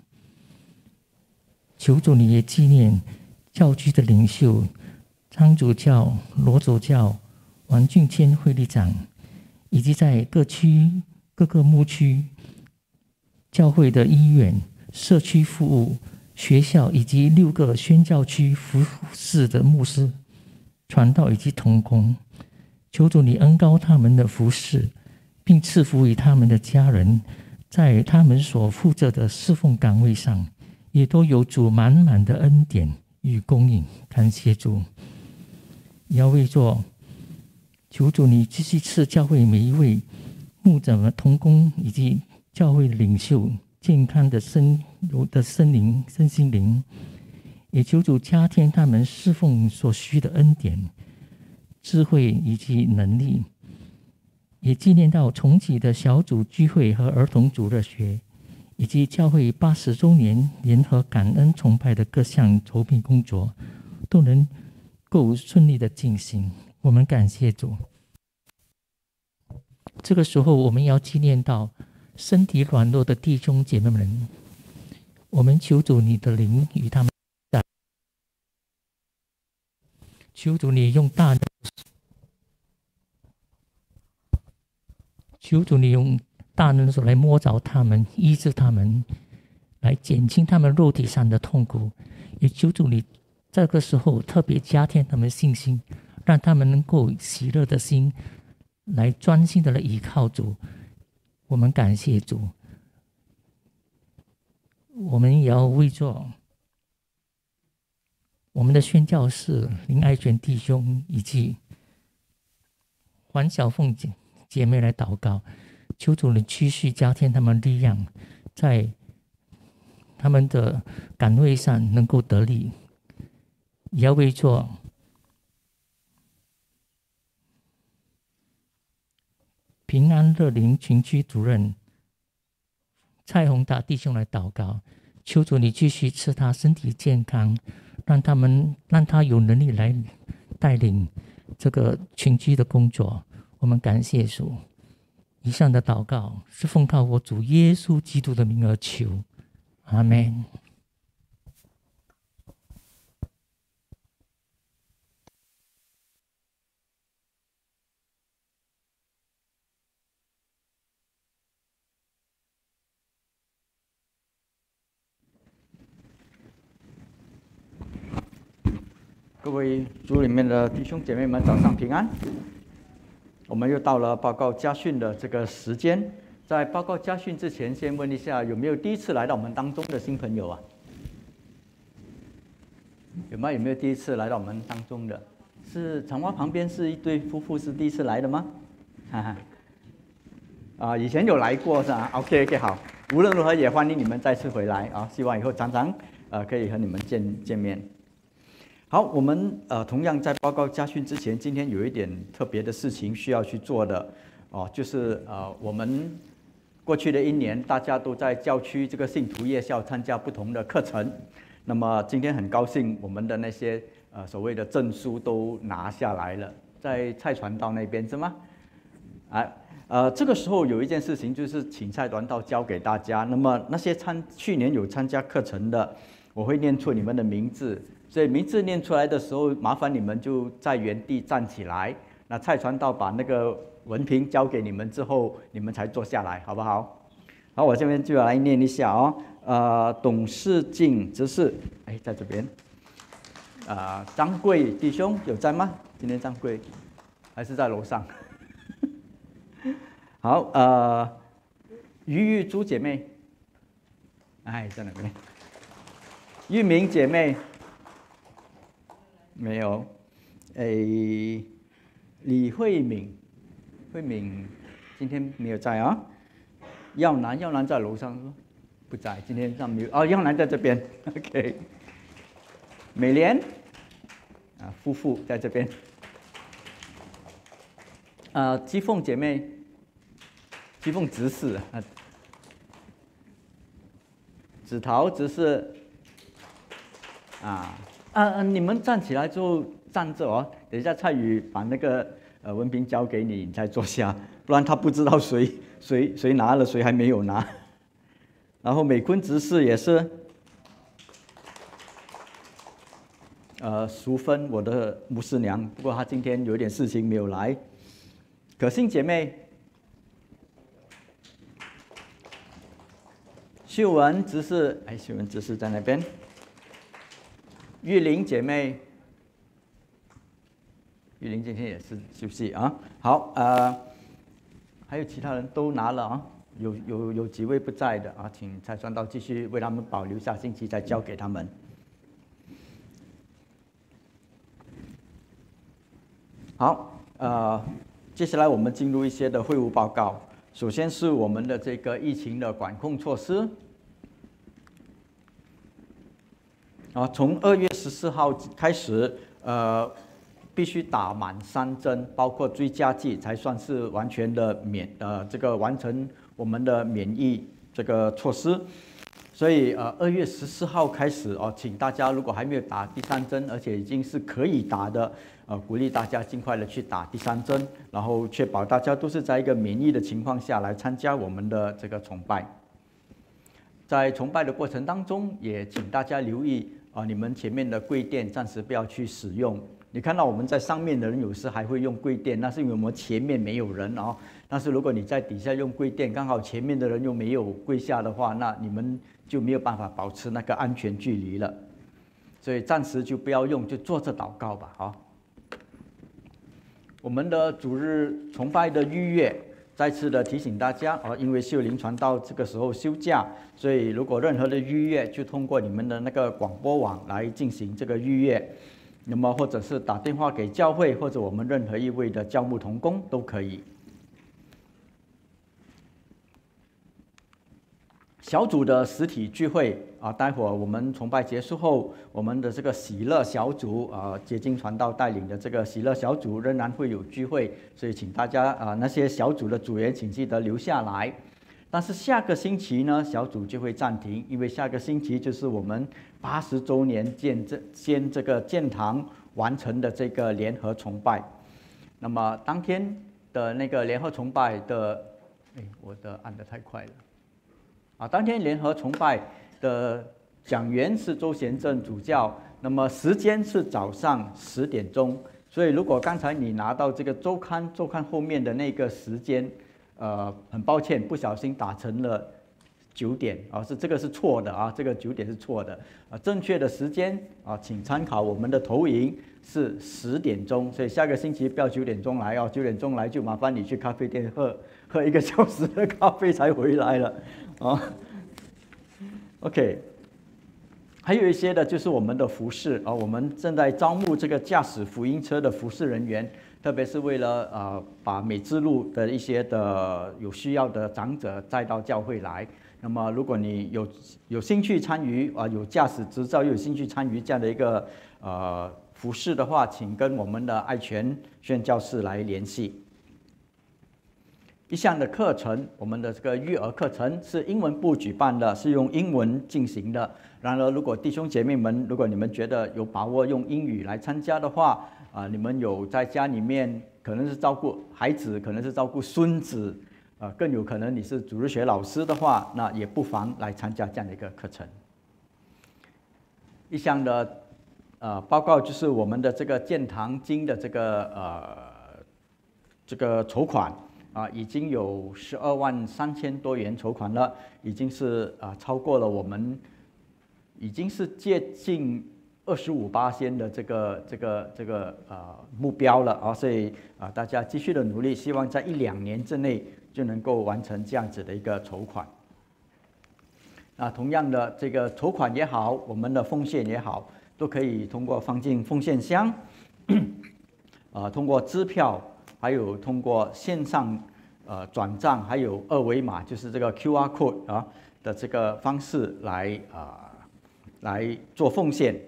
求主你也纪念教区的领袖张主教、罗主教、王俊谦会理长，以及在各区各个牧区教会的医院、社区服务、学校以及六个宣教区服侍的牧师、传道以及同工。求主你恩膏他们的服侍，并赐福于他们的家人，在他们所负责的侍奉岗位上也都有主满满的恩典与供应。感谢主。也要为做求主你继续赐教会每一位牧者们、同工以及教会领袖健康的身的身灵身心灵，也求主加添他们侍奉所需的恩典、智慧以及能力。也纪念到重启的小组聚会和儿童主日学，以及教会八十周年联合感恩崇拜的各项筹备工作都能够顺利的进行。我们感谢主。这个时候我们要纪念到身体软弱的弟兄姐妹们，我们求主你的灵与他们，求主你用大能，求主你用大能的手来摸着他们，医治他们，来减轻他们肉体上的痛苦。也求主你这个时候特别加添他们信心，让他们能够喜乐的心来专心的来依靠主。我们感谢主。我们也要为着我们的宣教士林爱全弟兄以及黄小凤姐姐妹来祷告，求主你继续加添他们力量，在他们的岗位上能够得力，也要为做平安乐龄群区主任蔡宏达弟兄来祷告，求主你继续赐他身体健康，让他们让他有能力来带领这个群居的工作。我们感谢主。以上的祷告是奉靠我主耶稣基督的名而求，阿们。 各位主里面的弟兄姐妹们，早上平安。我们又到了报告家训的这个时间。在报告家训之前，先问一下，有没有第一次来到我们当中的新朋友啊？有吗？有没有第一次来到我们当中的？是长蛙旁边是一对夫妇，是第一次来的吗？哈哈。啊，以前有来过是吧 ？OK OK 好。无论如何，也欢迎你们再次回来啊！希望以后常常呃可以和你们见见面。好，我们呃同样在报告家训之前，今天有一点特别的事情需要去做的哦，就是呃我们过去的一年，大家都在教区这个信徒夜校参加不同的课程。那么今天很高兴，我们的那些呃所谓的证书都拿下来了，在蔡传道那边是吗？啊呃这个时候有一件事情，就是请蔡传道教给大家。那么那些参去年有参加课程的，我会念出你们的名字。所以名字念出来的时候，麻烦你们就在原地站起来。那蔡传道把那个文凭交给你们之后，你们才坐下来，好不好？好，我这边就来念一下哦。呃，董事敬执事，哎，在这边。啊、呃，张贵弟兄有在吗？今天张贵还是在楼上？好，呃，于玉珠姐妹，哎，在那边。玉明姐妹。没有，诶，李慧敏，慧敏今天没有在啊。耀南，耀南在楼上不在，今天上没有。哦，耀南在这边 ，OK。美莲，啊，夫妇在这边。啊，姬凤姐妹，姬凤执事啊，子桃执事，啊。啊，你们站起来之后站着哦，等一下蔡宇把那个呃文凭交给你，你再坐下，不然他不知道谁谁谁拿了，谁还没有拿。然后美坤执事也是，呃，淑芬我的牧师娘，不过她今天有点事情没有来。可心姐妹，秀文执事，哎，秀文执事在那边。玉玲姐妹，玉玲今天也是休息啊。好，呃，还有其他人都拿了啊，有有有几位不在的啊，请蔡传道继续为他们保留，下星期再交给他们。好，呃，接下来我们进入一些的会务报告。首先是我们的这个疫情的管控措施。啊，从二月十四号开始，呃，必须打满三针，包括追加剂，才算是完全的免呃这个完成我们的免疫这个措施。所以呃，二月十四号开始哦，请大家如果还没有打第三针，而且已经是可以打的，呃，鼓励大家尽快的去打第三针，然后确保大家都是在一个免疫的情况下来参加我们的这个崇拜。在崇拜的过程当中，也请大家留意。啊，你们前面的柜垫暂时不要去使用。你看到我们在上面的人有时还会用柜垫，那是因为我们前面没有人哦。但是如果你在底下用柜垫，刚好前面的人又没有跪下的话，那你们就没有办法保持那个安全距离了。所以暂时就不要用，就坐着祷告吧，好。我们的主日崇拜的预约。再次的提醒大家啊，因为秀林传道这个时候休假，所以如果任何的预约，就通过你们的那个广播网来进行这个预约。 那么或者是打电话给教会，或者我们任何一位的教牧同工都可以。小组的实体聚会啊，待会儿我们崇拜结束后，我们的这个喜乐小组啊，结晶传道带领的这个喜乐小组仍然会有聚会，所以请大家啊，那些小组的组员请记得留下来。但是下个星期呢，小组就会暂停，因为下个星期就是我们八十周年建这建这个建堂完成的这个联合崇拜。那么当天的那个联合崇拜的，哎，我的按得太快了。啊，当天联合崇拜的讲员是周贤正主教，那么时间是早上十点钟。所以如果刚才你拿到这个周刊，周刊后面的那个时间，呃，很抱歉，不小心打成了九点啊，是这个是错的啊，这个九点是错的啊，正确的时间啊，请参考我们的投影是十点钟，所以下个星期不要九点钟来哦，九点钟来就麻烦你去咖啡店喝喝一个小时的咖啡才回来了。啊 ，OK， 还有一些的就是我们的服侍啊，我们正在招募这个驾驶福音车的服侍人员，特别是为了呃把美之路的一些的有需要的长者载到教会来。那么如果你有有兴趣参与啊，有驾驶执照又有兴趣参与这样的一个呃服侍的话，请跟我们的爱全宣教士来联系。一项的课程，我们的这个育儿课程是英文部举办的，是用英文进行的。然而，如果弟兄姐妹们，如果你们觉得有把握用英语来参加的话，啊、呃，你们有在家里面可能是照顾孩子，可能是照顾孙子，呃，更有可能你是主日学老师的话，那也不妨来参加这样的一个课程。一项的呃报告就是我们的这个建堂经的这个呃这个筹款。啊，已经有十二万三千多元筹款了，已经是啊超过了我们，已经是接近二十五巴仙的这个这个这个呃目标了啊，所以啊大家继续的努力，希望在一两年之内就能够完成这样子的一个筹款。那同样的，这个筹款也好，我们的奉献也好，都可以通过放进奉献箱，啊，通过支票。还有通过线上呃转账，还有二维码，就是这个 Q R code 啊的这个方式来啊、呃、来做奉献。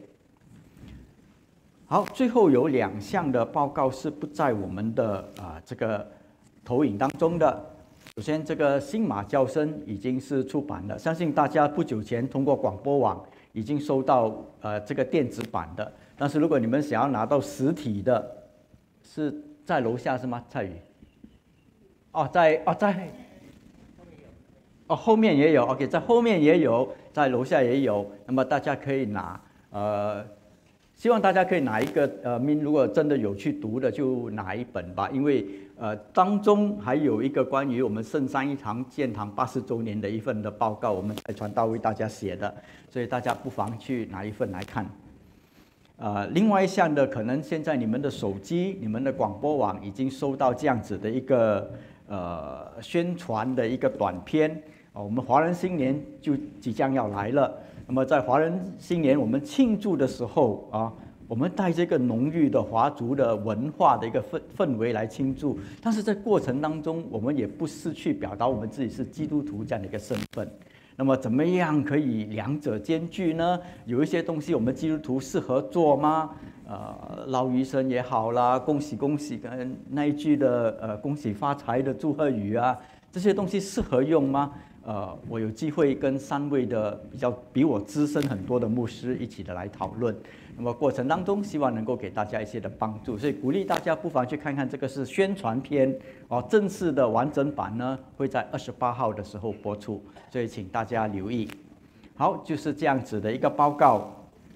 好，最后有两项的报告是不在我们的啊、呃、这个投影当中的。首先，这个新马教声已经是出版了，相信大家不久前通过广播网已经收到呃这个电子版的。但是如果你们想要拿到实体的，是在楼下是吗？蔡宇？哦，在哦在，哦后面也有 ，OK， 在后面也有，在楼下也有。那么大家可以拿，呃，希望大家可以拿一个，呃，min如果真的有去读的，就拿一本吧，因为呃当中还有一个关于我们圣三一堂建堂八十周年的一份的报告，我们才传道为大家写的，所以大家不妨去拿一份来看。呃，另外一项的，可能现在你们的手机、你们的广播网已经收到这样子的一个呃宣传的一个短片啊、呃，我们华人新年就即将要来了。那么在华人新年我们庆祝的时候啊，我们带这个浓郁的华族的文化的一个氛氛围来庆祝，但是在过程当中，我们也不失去表达我们自己是基督徒这样的一个身份。那么怎么样可以两者兼具呢？有一些东西我们基督徒适合做吗？呃，捞鱼生也好啦，恭喜恭喜，跟那一句的呃恭喜发财的祝贺语啊，这些东西适合用吗？呃，我有机会跟三位的比较比我资深很多的牧师一起的来讨论。那么过程当中，希望能够给大家一些的帮助，所以鼓励大家不妨去看看，这个是宣传片哦，正式的完整版呢会在二十八号的时候播出，所以请大家留意。好，就是这样子的一个报告。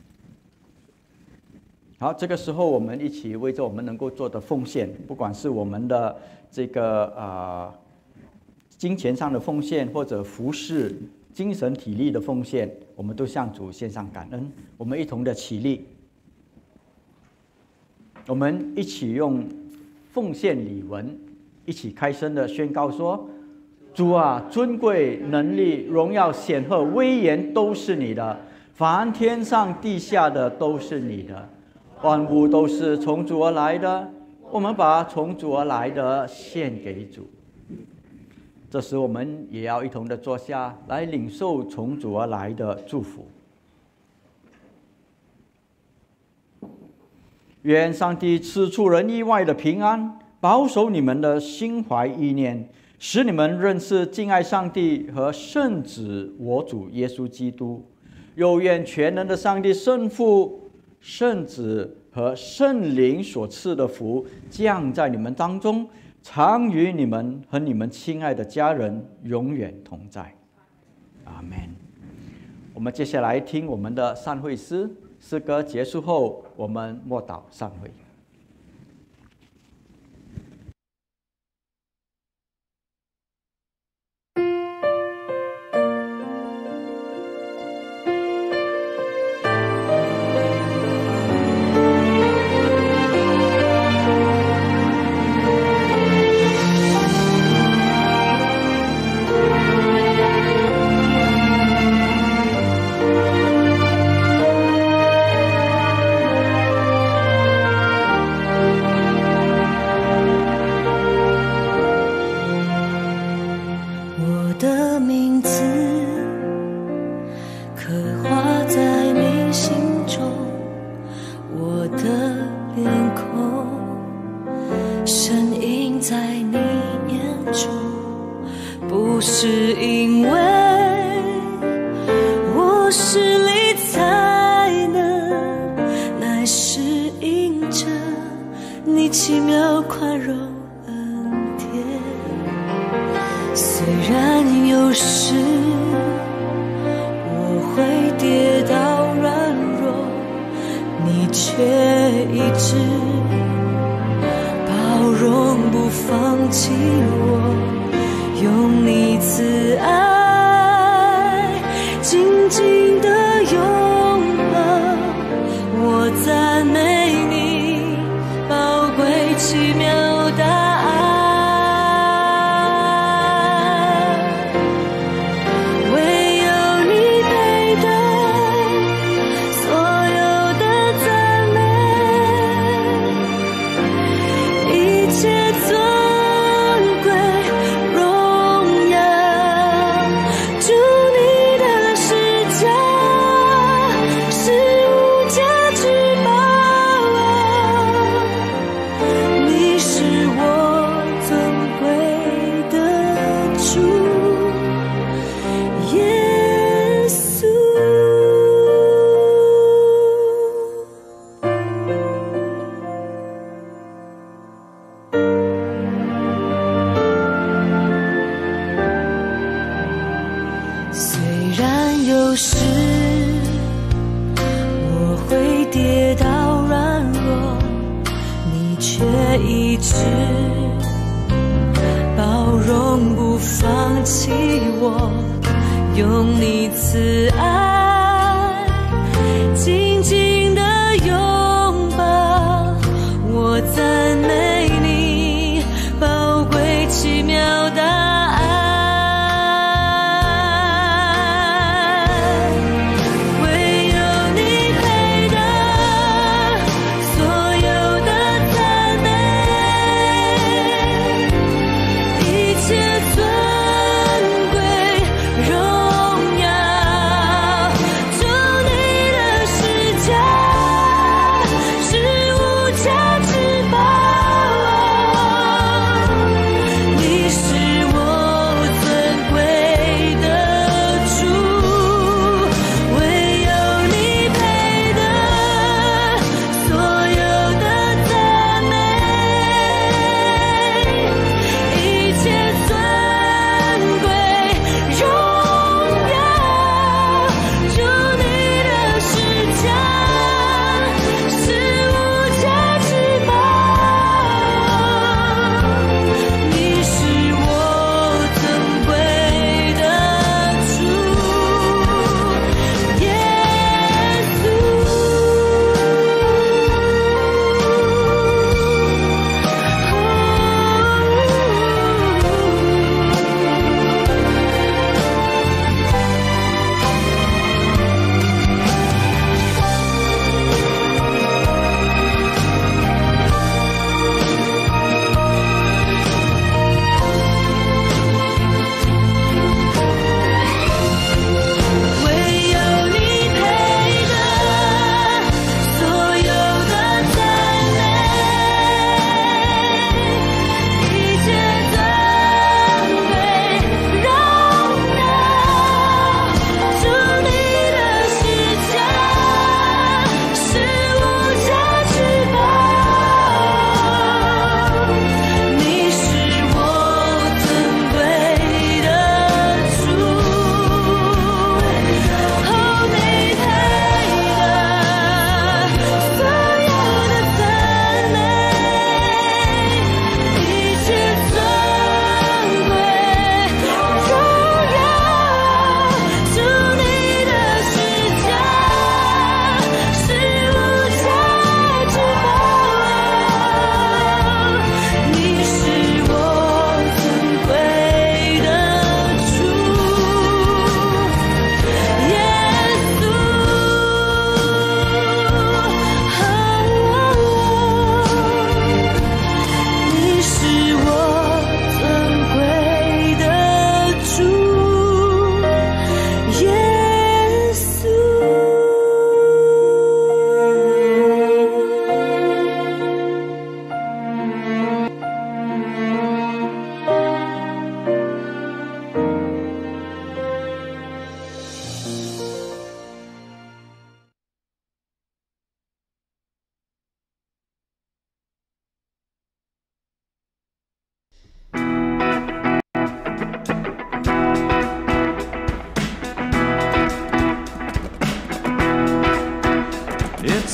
好，这个时候我们一起为着我们能够做的奉献，不管是我们的这个呃金钱上的奉献，或者服侍、精神体力的奉献，我们都向主献上感恩。我们一同的起立，我们一起用奉献礼文，一起开声的宣告说：主啊，尊贵、能力、荣耀、显赫、威严都是你的，凡天上地下的都是你的。 万物都是从主而来的，我们把从主而来的献给主。这时我们也要一同的坐下来领受从主而来的祝福。愿上帝赐出人意外的平安，保守你们的心怀意念，使你们认识敬爱上帝和圣子我主耶稣基督。又愿全能的上帝圣父、圣子和圣灵所赐的福降在你们当中，常与你们和你们亲爱的家人永远同在。阿们。我们接下来听我们的散会诗，诗歌结束后，我们默祷散会。 是无价之宝。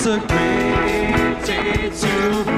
It's a great day to